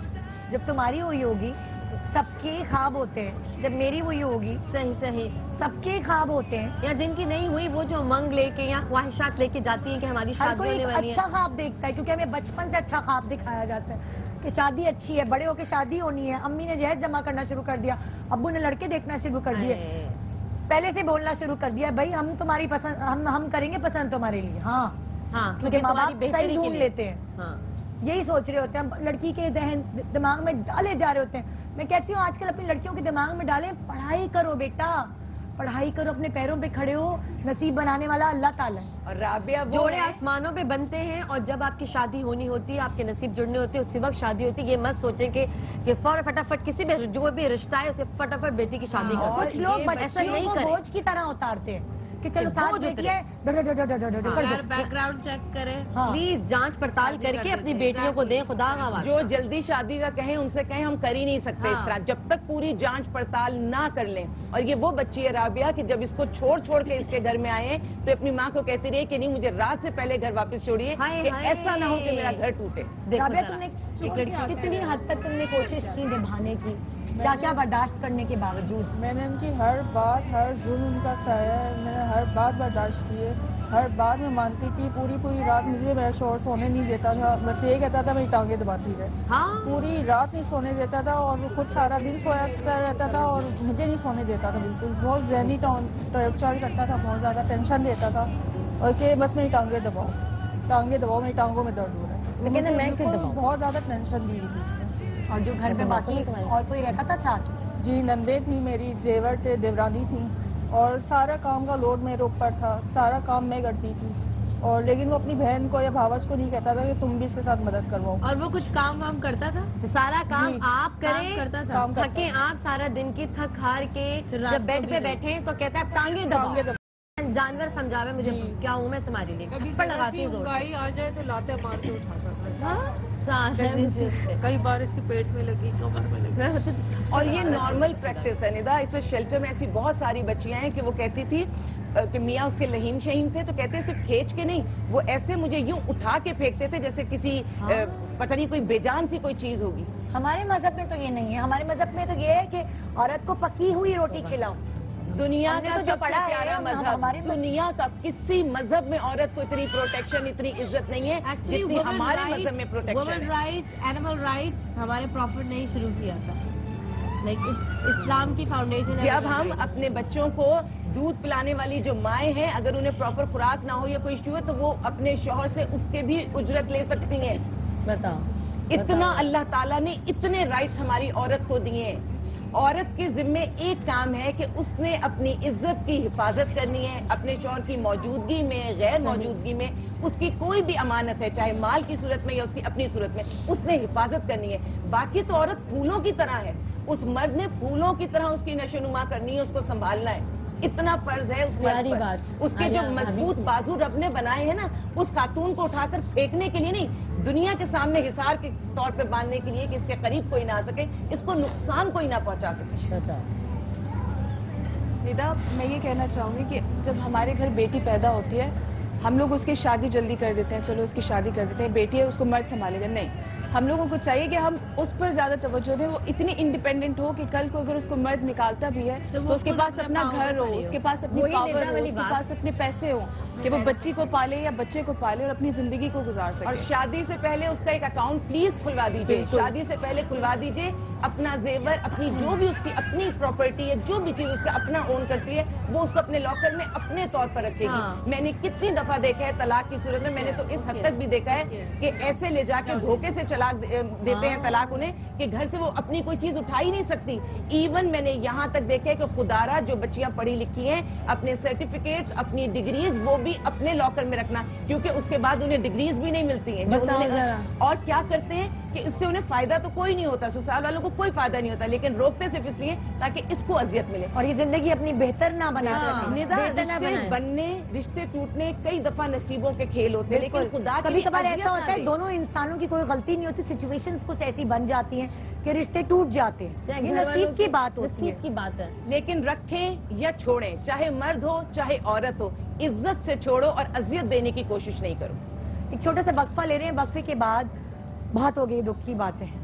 जब तुम्हारी हुई होगी सबके ख्वाब होते हैं, जब मेरी हुई होगी सही सही सबके ख्वाब होते हैं, या जिनकी नहीं हुई वो जो उमंग लेके या ख्वाहिशात लेके जाती हैं कि हमारी हर शादी कोई होने एक वाली अच्छा है। ख्वाब देखता है क्योंकि हमें बचपन से अच्छा ख्वाब दिखाया जाता है कि शादी अच्छी है, बड़े होके शादी होनी है। अम्मी ने जहेज जमा करना शुरू कर दिया, अब्बू ने लड़के देखना शुरू कर दिए, पहले से बोलना शुरू कर दिया भाई हम तुम्हारी पसंद हम हम करेंगे पसंद तुम्हारे लिए। हाँ हाँ क्योंकि माँ तुम्हारी बाप बेहतरी सही के ढूंढ लिए। लेते हैं, हाँ यही सोच रहे होते हैं, लड़की के दहन दिमाग में डाले जा रहे होते हैं। मैं कहती हूँ आजकल अपनी लड़कियों के दिमाग में डालें, पढ़ाई करो बेटा, पढ़ाई करो, अपने पैरों पे खड़े हो, नसीब बनाने वाला अल्लाह ताला है। और राबिया वो जोड़े है- आसमानों पे बनते हैं और जब आपकी शादी होनी होती है, आपके नसीब जुड़ने होते हैं, उसी वक्त शादी होती है। ये मत सोचें कि कि फौरन फटाफट किसी भी जो भी रिश्ता है उसे फटाफट बेटी की शादी हाँ, कर। कुछ लोग ऐसा बच्चियों नहीं को करें। बोझ की तरह उतारते हैं कि चलो कि साथ बोझ बेटी उतरे। है, डो डो डो डो डो डो डो कर यार दो। बैकग्राउंड चेक करें। हाँ। प्लीज जांच पड़ताल शादी कर करके अपनी देते, बेटियों को exactly। दें, खुदा का वास्ता। जो जल्दी शादी का कहें उनसे कहें हम कर ही नहीं सकते इस हाँ। तरह, जब तक पूरी जांच पड़ताल ना कर लें। और ये वो बच्ची है राबिया कि जब इसको छोड़ छोड़ के इसके घर में आए तो अपनी माँ को कहती रही कि नहीं मुझे रात से पहले घर वापस छोड़िए, हाय, कि हाय। ऐसा ना हो कि मेरा घर टूटे। देखो राबिया जरा, तुमने एक लड़की कितनी हद तक तुमने कोशिश की निभाने की, क्या क्या बर्दाश्त करने के बावजूद? मैंने उनकी हर बात, हर जुल्म उनका साया है, मैंने हर बात बर्दाश्त की है, हर बात में मानती थी। पूरी पूरी रात मुझे मेरा शोर सोने नहीं देता था, बस ये कहता था मेरी टांगे दबाती रहे। हाँ पूरी रात नहीं सोने देता था और वो खुद सारा दिन सोया रहता था और मुझे नहीं सोने देता था बिल्कुल। बहुत जहनी टॉर्चर करता था, बहुत ज़्यादा टेंशन देता था और कि बस मेरी टांगे दबाओ, टांगे दबाओ, मेरी टांगों में दर्द हो रहा है। लेकिन मुझे मैं क्यों बिल्कुल दबाऊं? बहुत ज़्यादा टेंशन दी हुई थी इसने। और जो घर पे बाकी और कोई रहता था साथ? जी नंदे थी मेरी, देवर थे, देवरानी थी और सारा काम का लोड मेरे ऊपर था, सारा काम मैं करती थी। और लेकिन वो अपनी बहन को या भावज को नहीं कहता था कि तुम भी इसके साथ मदद करवाओ। और वो कुछ काम वाम करता था? तो सारा काम जी, आप करें, काम करता था। काम करता थके आप सारा दिन की थक हार के रात जब को बेड भी पे दो। बैठे हैं तो कहता है टांगे टांगे दबाओ। जानवर समझावे मुझे जी। क्या हूँ मैं तुम्हारे लिए, थप्पड़ लगाती हूँ जोर से। गाय आ जाए तो लाते मार के उठाता था। हाँ, सारा प्रेगनेंसी मुझे- कई बार इसके पेट में लगी, कमर में लगी। मैं तो- और ये नॉर्मल प्रैक्टिस है निदा। इसमें शेल्टर में ऐसी बहुत सारी बच्चियां हैं कि वो कहती थी अ, कि मियाँ उसके लहीम शहीम थे तो कहते सिर्फ खींच के नहीं, वो ऐसे मुझे यूं उठा के फेंकते थे जैसे किसी हाँ। अ, पता नहीं कोई बेजान सी कोई चीज होगी। हमारे मजहब में तो ये नहीं है, हमारे मजहब में तो ये है कि औरत को पकी हुई रोटी खिलाओ। दुनिया हमने का तो जो सबसे पढ़ा है, प्यारा हम- मजहब, हमारे मजहब- दुनिया का किसी मजहब में औरत को इतनी प्रोटेक्शन, इतनी इज्जत नहीं है एक्चुअली जितनी हमारे मजहब में प्रोटेक्शन वुमेन है। राइट्स, एनिमल राइट्स हमारे प्रॉफिट ने ही शुरू किया था। लाइक इस्लाम की फाउंडेशन है जब women हम rights। अपने बच्चों को दूध पिलाने वाली जो माएँ हैं, अगर उन्हें प्रॉपर खुराक ना हो या कोई इश्यू है तो वो अपने शौहर से उसके भी उजरत ले सकती हैं। बताओ इतना अल्लाह ताला ने इतने राइट्स हमारी औरत को दिए हैं। औरत के जिम्मे एक काम है कि उसने अपनी इज्जत की हिफाजत करनी है, अपने शौहर की मौजूदगी में, गैर मौजूदगी में उसकी कोई भी अमानत है, चाहे माल की सूरत में या उसकी अपनी सूरत में, उसने हिफाजत करनी है। बाकी तो औरत फूलों की तरह है, उस मर्द ने फूलों की तरह उसकी नशोनुमा करनी है, उसको संभालना है। इतना फर्ज है उस मर्द प्यारी पर। बात। उसके जो आलिया, मजबूत बाजू रब ने बनाए हैं ना, उस खातून को उठाकर फेंकने के लिए नहीं, दुनिया के सामने हिसार के तौर पे बांधने के लिए कि इसके करीब कोई ना आ सके, इसको नुकसान कोई ना पहुंचा सके। निदा, मैं ये कहना चाहूँगी कि जब हमारे घर बेटी पैदा होती है हम लोग उसकी शादी जल्दी कर देते हैं, चलो उसकी शादी कर देते हैं, बेटी है उसको मर्द संभालेगा। नहीं, हम लोगों को चाहिए कि हम उस पर ज्यादा तवज्जो दें, वो इतनी इंडिपेंडेंट हो कि कल को अगर उसको मर्द निकालता भी है तो तो, वो उसके खुद पास अपने अपना पाँव घर पे हो, खड़ी हो। उसके पास अपनी वही पावर निदा हो, वाली उसके बात। पास अपने पैसे हो कि वो बच्ची को पाले या बच्चे को पाले और अपनी जिंदगी को गुजार और सके। शादी से पहले उसका एक अकाउंट प्लीज खुलवा दीजिए, बिल्कुल। शादी से पहले खुलवा दीजिए। अपना जेवर, अपनी जो भी उसकी अपनी प्रॉपर्टी है, जो भी चीज उसका अपना ओन करती है, वो उसको अपने लॉकर में अपने तौर पर रखेगी। हाँ। मैंने कितनी दफा देखा है तलाक की सूरत में, मैंने तो इस हद तक भी देखा है कि ऐसे ले जाके धोखे से तलाक दे- देते हैं तलाक उन्हें कि घर से वो अपनी कोई चीज उठा ही नहीं सकती। इवन मैंने यहाँ तक देखा है कि खुदारा जो बच्चियां पढ़ी लिखी हैं, अपने सर्टिफिकेट्स, अपनी डिग्रीज वो भी अपने लॉकर में रखना, क्योंकि उसके बाद उन्हें डिग्रीज भी नहीं मिलती हैं जो बताओ उन्होंने। जरा। और क्या करते हैं कि इससे उन्हें फायदा तो कोई नहीं होता, ससुराल वालों को कोई फायदा नहीं होता, लेकिन रोकते सिर्फ इसलिए ताकि इसको अजियत मिले और ये जिंदगी अपनी बेहतर ना बना हाँ, सके। निदा, बेहतर ना रिश्ते बनाए। बनने, रिश्ते टूटने कई दफा नसीबों के खेल होते हैं, लेकिन खुदा के कभी लिए कभार अजियत ऐसा ना होता है दें। दोनों इंसानों की कोई गलती नहीं होती, सिचुएशंस कुछ ऐसी बन जाती हैं कि रिश्ते टूट जाते हैं। चाहे ये घर वालों नसीब की बात होती नसीब है। की बात है। लेकिन रखें या छोड़ें, चाहे मर्द हो चाहे औरत हो, इज्जत से छोड़ो और अजियत देने की कोशिश नहीं करो। एक छोटा सा वक्फा ले रहे हैं, वक्फे के बाद बहुत हो गई दुख की बातें।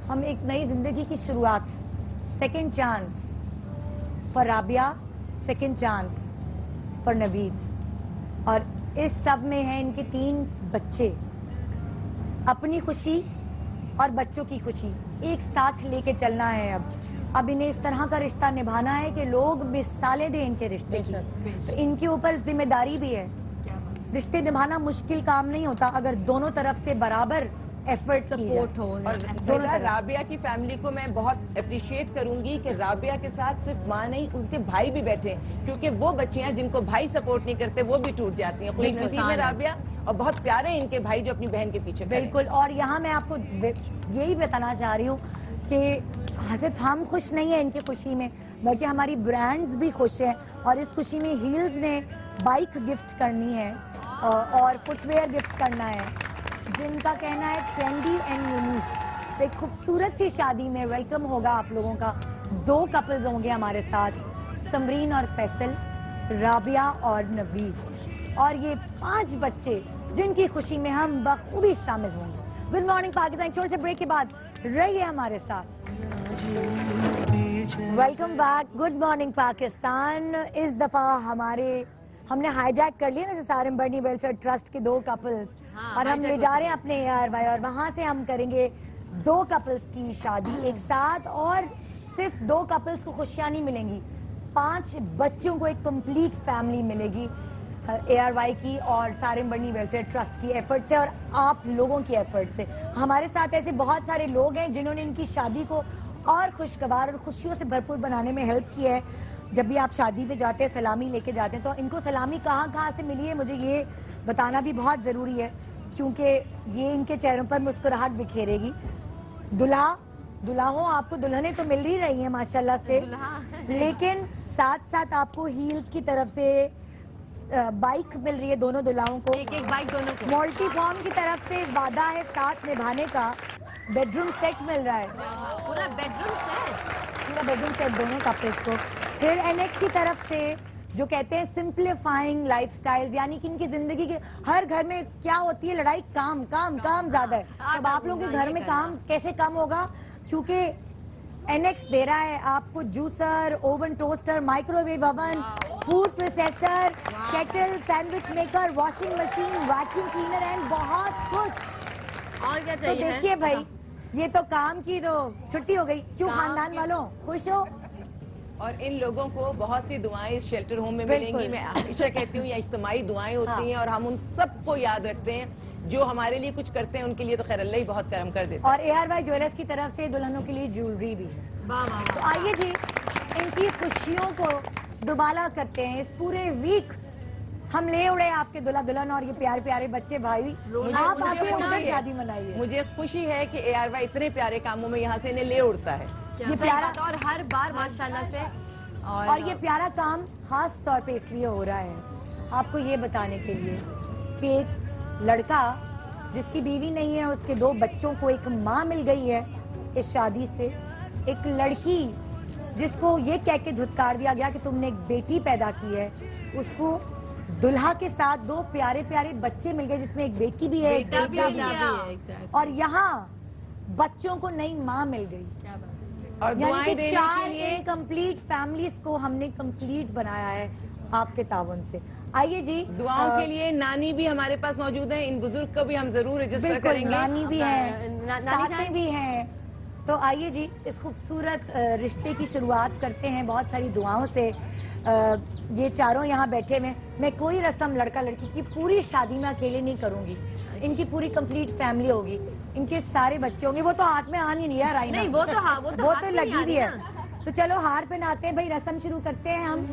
हम एक नई जिंदगी की शुरुआत, second chance for Rabia, second chance for Naveed, और इस सब में है इनके तीन बच्चे। अपनी खुशी और बच्चों की खुशी एक साथ लेके चलना है। अब अब इन्हें इस तरह का रिश्ता निभाना है कि लोग मिसालें दें इनके रिश्ते की, तो इनके ऊपर जिम्मेदारी भी है। रिश्ते निभाना मुश्किल काम नहीं होता अगर दोनों तरफ से बराबर एफर्ट सपोर्ट हो। और दोनों राबिया की फैमिली को मैं बहुत अप्रिशिएट करूंगी कि राबिया के साथ सिर्फ माँ नहीं, उनके भाई भी बैठे हैं, क्योंकि वो बच्चियां जिनको भाई सपोर्ट नहीं करते वो भी टूट जाती हैं। खुश नसीब है राबिया, और बहुत प्यारे हैं इनके भाई जो अपनी बहन के पीछे खड़े हैं। बिल्कुल। और यहाँ मैं आपको यही बताना चाह रही हूँ कि सिर्फ हम खुश नहीं है इनकी खुशी में, बल्कि हमारी ब्रांड्स भी खुश हैं। और इस खुशी में हील्स ने बाइक गिफ्ट करनी है और फुटवेयर गिफ्ट करना है, जिनका कहना है ट्रेंडी एंड यूनिक। एक खूबसूरत सी शादी में वेलकम होगा आप लोगों का। दो कपल्स होंगे हमारे साथ, समरीन और फैसल, राबिया और नवीद, और ये पांच बच्चे जिनकी खुशी में हम बखूबी शामिल होंगे। गुड मॉर्निंग पाकिस्तान, छोटे से ब्रेक के बाद रहिए हमारे साथ। Welcome back, good morning Pakistan. इस दफा हमारे हमने हाईजैक कर लिया ना सारिम बर्नी वेलफेयर ट्रस्ट के दो कपल्स, हाँ, और हम ले जा रहे हैं अपने ए आर वाई, और वहां से हम करेंगे दो कपल्स की शादी एक साथ। और सिर्फ दो कपल्स को खुशियां नहीं मिलेंगी, पांच बच्चों को एक कंप्लीट फैमिली मिलेगी ए आर वाई की और सारिम बर्नी वेलफेयर ट्रस्ट की एफर्ट से और आप लोगों की एफर्ट से। हमारे साथ ऐसे बहुत सारे लोग हैं जिन्होंने इनकी शादी को और खुशगवार और खुशियों से भरपूर बनाने में हेल्प की है। जब भी आप शादी पे जाते हैं, सलामी लेके जाते हैं, तो इनको सलामी कहाँ कहाँ से मिली है मुझे ये बताना भी बहुत ज़रूरी है, क्योंकि ये इनके चेहरों पर मुस्कुराहट बिखेरेगी। दुल्हा दुल्हाओं आपको दुल्हने तो मिल ही रही हैं माशाल्लाह से, लेकिन साथ साथ आपको हील्स की तरफ से बाइक मिल रही है दोनों दुल्हाओं को। एक एक बाइक दोनों को। मल्टी फॉर्म की तरफ से वादा है साथ निभाने का। बेडरूम सेट मिल रहा है, पूरा बेडरूम सेट, पूरा बेडरूम सेट दोनों कपल्स को। फिर एनएक्स की तरफ से जो कहते हैं सिंप्लीफाइंग लाइफस्टाइल्स, यानी कि इनकी जिंदगी के हर घर में क्या होती है लड़ाई, काम काम काम ज्यादा है। अब आप लोगों के घर में काम कैसे कम होगा, क्योंकि एनएक्स दे रहा है आपको juicer, oven toaster, microwave oven, food processor, kettle, sandwich maker, washing machine, vacuum cleaner and बहुत कुछ। और क्या तो चाहिए? देखिए भाई, ये तो काम की तो छुट्टी हो गई। क्यों खानदान वालों खुश हो? और इन लोगों को बहुत सी दुआएं इस शेल्टर होम में मिलेंगी। मैं हमेशा कहती हूँ ये इज्तिमाई दुआएं होती हाँ। हैं, और हम उन सबको याद रखते हैं जो हमारे लिए कुछ करते हैं। उनके लिए तो खैर अल्लाह ही बहुत करम कर देता है। और ए आर वाई ज्वेलर्स की तरफ से दुल्हनों के लिए ज्वेलरी भी है। तो आइए जी, इनकी खुशियों को दुबाला करते हैं। इस पूरे वीक हम ले उड़े आपके दुल्हा दुल्हन और ये प्यारे प्यारे बच्चे। भाई आप आके शादी मनाइए। मुझे खुशी है कि ए आर वाई इतने प्यारे कामों में यहाँ से इन्हें ले उड़ता है। ये प्यारा, और हर बार माशाल्लाह से, और, और ये प्यारा काम खास तौर पे इसलिए हो रहा है आपको ये बताने के लिए कि एक लड़का जिसकी बीवी नहीं है, उसके दो बच्चों को एक माँ मिल गई है इस शादी से। एक लड़की जिसको ये कह के धुतकार दिया गया कि तुमने एक बेटी पैदा की है, उसको दुल्हा के साथ दो प्यारे प्यारे बच्चे मिल गए, जिसमें एक बेटी भी है, एक बेटा भी है। और यहाँ बच्चों को नई माँ मिल गई, और दुआएं देने के लिए कंप्लीट फैमिलीज को हमने कंप्लीट बनाया है आपके तावन से। आइए जी, दुआओं के लिए नानी भी हमारे पास मौजूद है। इन बुजुर्ग को भी हम जरूर रजिस्टर करेंगे। नानी भी है, ना, नानी भी हैं। तो आइए जी, इस खूबसूरत रिश्ते की शुरुआत करते हैं बहुत सारी दुआओं से। आ, ये चारों यहाँ बैठे में, मैं कोई रस्म लड़का लड़की की पूरी शादी में अकेले नहीं करूंगी। इनकी पूरी कंप्लीट फैमिली होगी, इनके सारे बच्चे होंगे। वो तो हाथ में आ नहीं रही है, नहीं वो तो हाँ, वो तो, वो तो लगी हुई है। तो चलो हार पहनाते हैं भाई, रस्म शुरू करते हैं हम।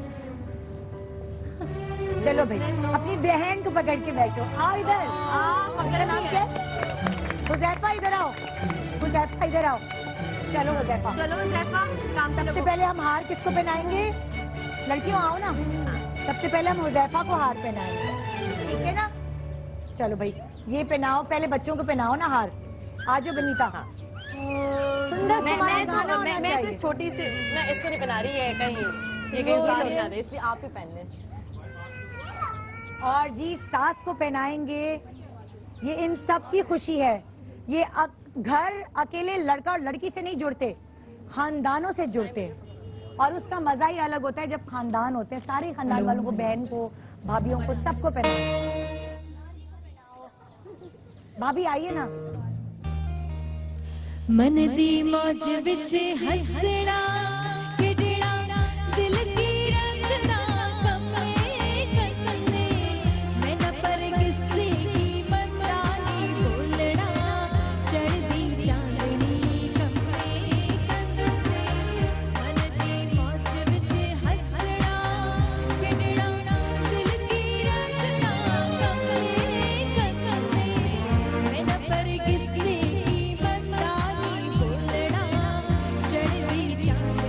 चलो भाई, अपनी बहन को पकड़ के बैठो। आओ इधर, आपका नाम क्या है? हुजैफा, इधर आओ। हुजैफा इधर आओ। चलो हुजैफा, चलो हुजैफा। सबसे पहले हम हार किसको पहनाएंगे? लड़कियों आओ ना, सबसे पहले हम हुजैफा को हार पहनाएंगे, ठीक है ना? चलो भाई, ये पहनाओ, पहले बच्चों को पहनाओ ना हार। आज बनीता सुंदर, मैं मैं तो मैं मैं तो छोटी सी, मैं इसको नहीं पहना रही है कहीं, ये कहीं बाहर नहीं आ रही, इसलिए आप ही पहन लें। और जी सास को पहनाएंगे। ये इन सब की खुशी है। ये घर अकेले लड़का और लड़की से नहीं जुड़ते, खानदानों से जुड़ते हैं। और उसका मजा ही अलग होता है जब खानदान होते हैं, सारे खानदान वालों को, बहन को, भाभीियों को, सबको पहनाओ। भाभी आइए ना। मन दी मौज विच हसना खिड़ना दिल की रखना कमे ककने मैं न पर किसी की मंदानी बोलना चढ़दी चांदनी कमे ककने मन दी मौज विच हसना खिड़ना दिल की रखना कमे ककने मैं न पर किसी की मंदानी बोलना चढ़दी चांदनी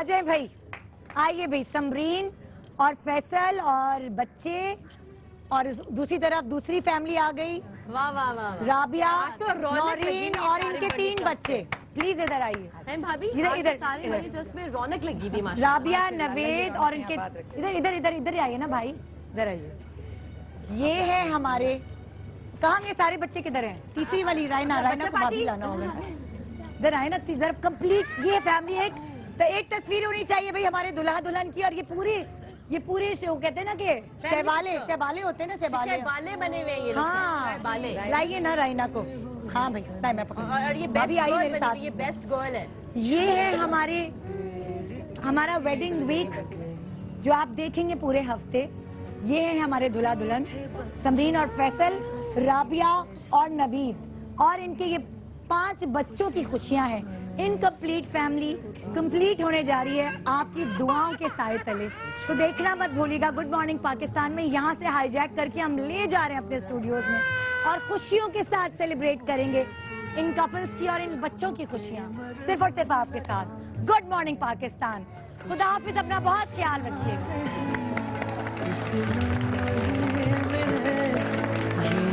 जाए भाई, आइए भाई, समरीन और फैसल और बच्चे, और दूसरी तरफ दूसरी फैमिली आ गई। वाह वाह वाह, राबिया, तो नौरीन और इनके तीन बच्चे। प्लीज इधर आइए भाभी, इधर इधर सारे वाले ड्रेस में रौनक लगी हुई। राबिया, नवेद और इनके इधर इधर इधर इधर आइए ना भाई, इधर आइए। ये है हमारे, कहाँ ये सारे बच्चे किधर हैं? तीसरी वाली रायना, रायना को भाभी लाना होगा। इधर आए ना, इधर कंप्लीट ये फैमिली। एक तो एक तस्वीर होनी चाहिए भाई हमारे दुल्हा दुल्हन की, और ये पूरी ये पूरे शो कहते हैं ना कि शहबाले शहबाले होते हैं ना, शहबाले शहबाले बने हुए हैं ये। हाँ, बाले लाइए ना रायना को। हाँ भाई, मैं पकड़। और ये बेस्ट आई मेरे गर्ल साथ, ये बेस्ट गर्ल है। ये है हमारे हमारा वेडिंग वीक जो आप देखेंगे पूरे हफ्ते। ये है हमारे दूल्हा दुल्हन समरीन और फैसल, राबिया और नवीद, और इनके ये पांच बच्चों की खुशियां हैं। इनकम्प्लीट फैमिली कंप्लीट होने जा रही है आपकी दुआओं के साए तले। तो देखना मत भूलिएगा गुड मॉर्निंग पाकिस्तान में, यहाँ से हाईजैक करके हम ले जा रहे हैं अपने स्टूडियोज में, और खुशियों के साथ सेलिब्रेट करेंगे इन कपल्स की और इन बच्चों की खुशियाँ, सिर्फ और सिर्फ आपके साथ। Good morning Pakistan. खुदा हाफिज, अपना बहुत ख्याल रखिएगा।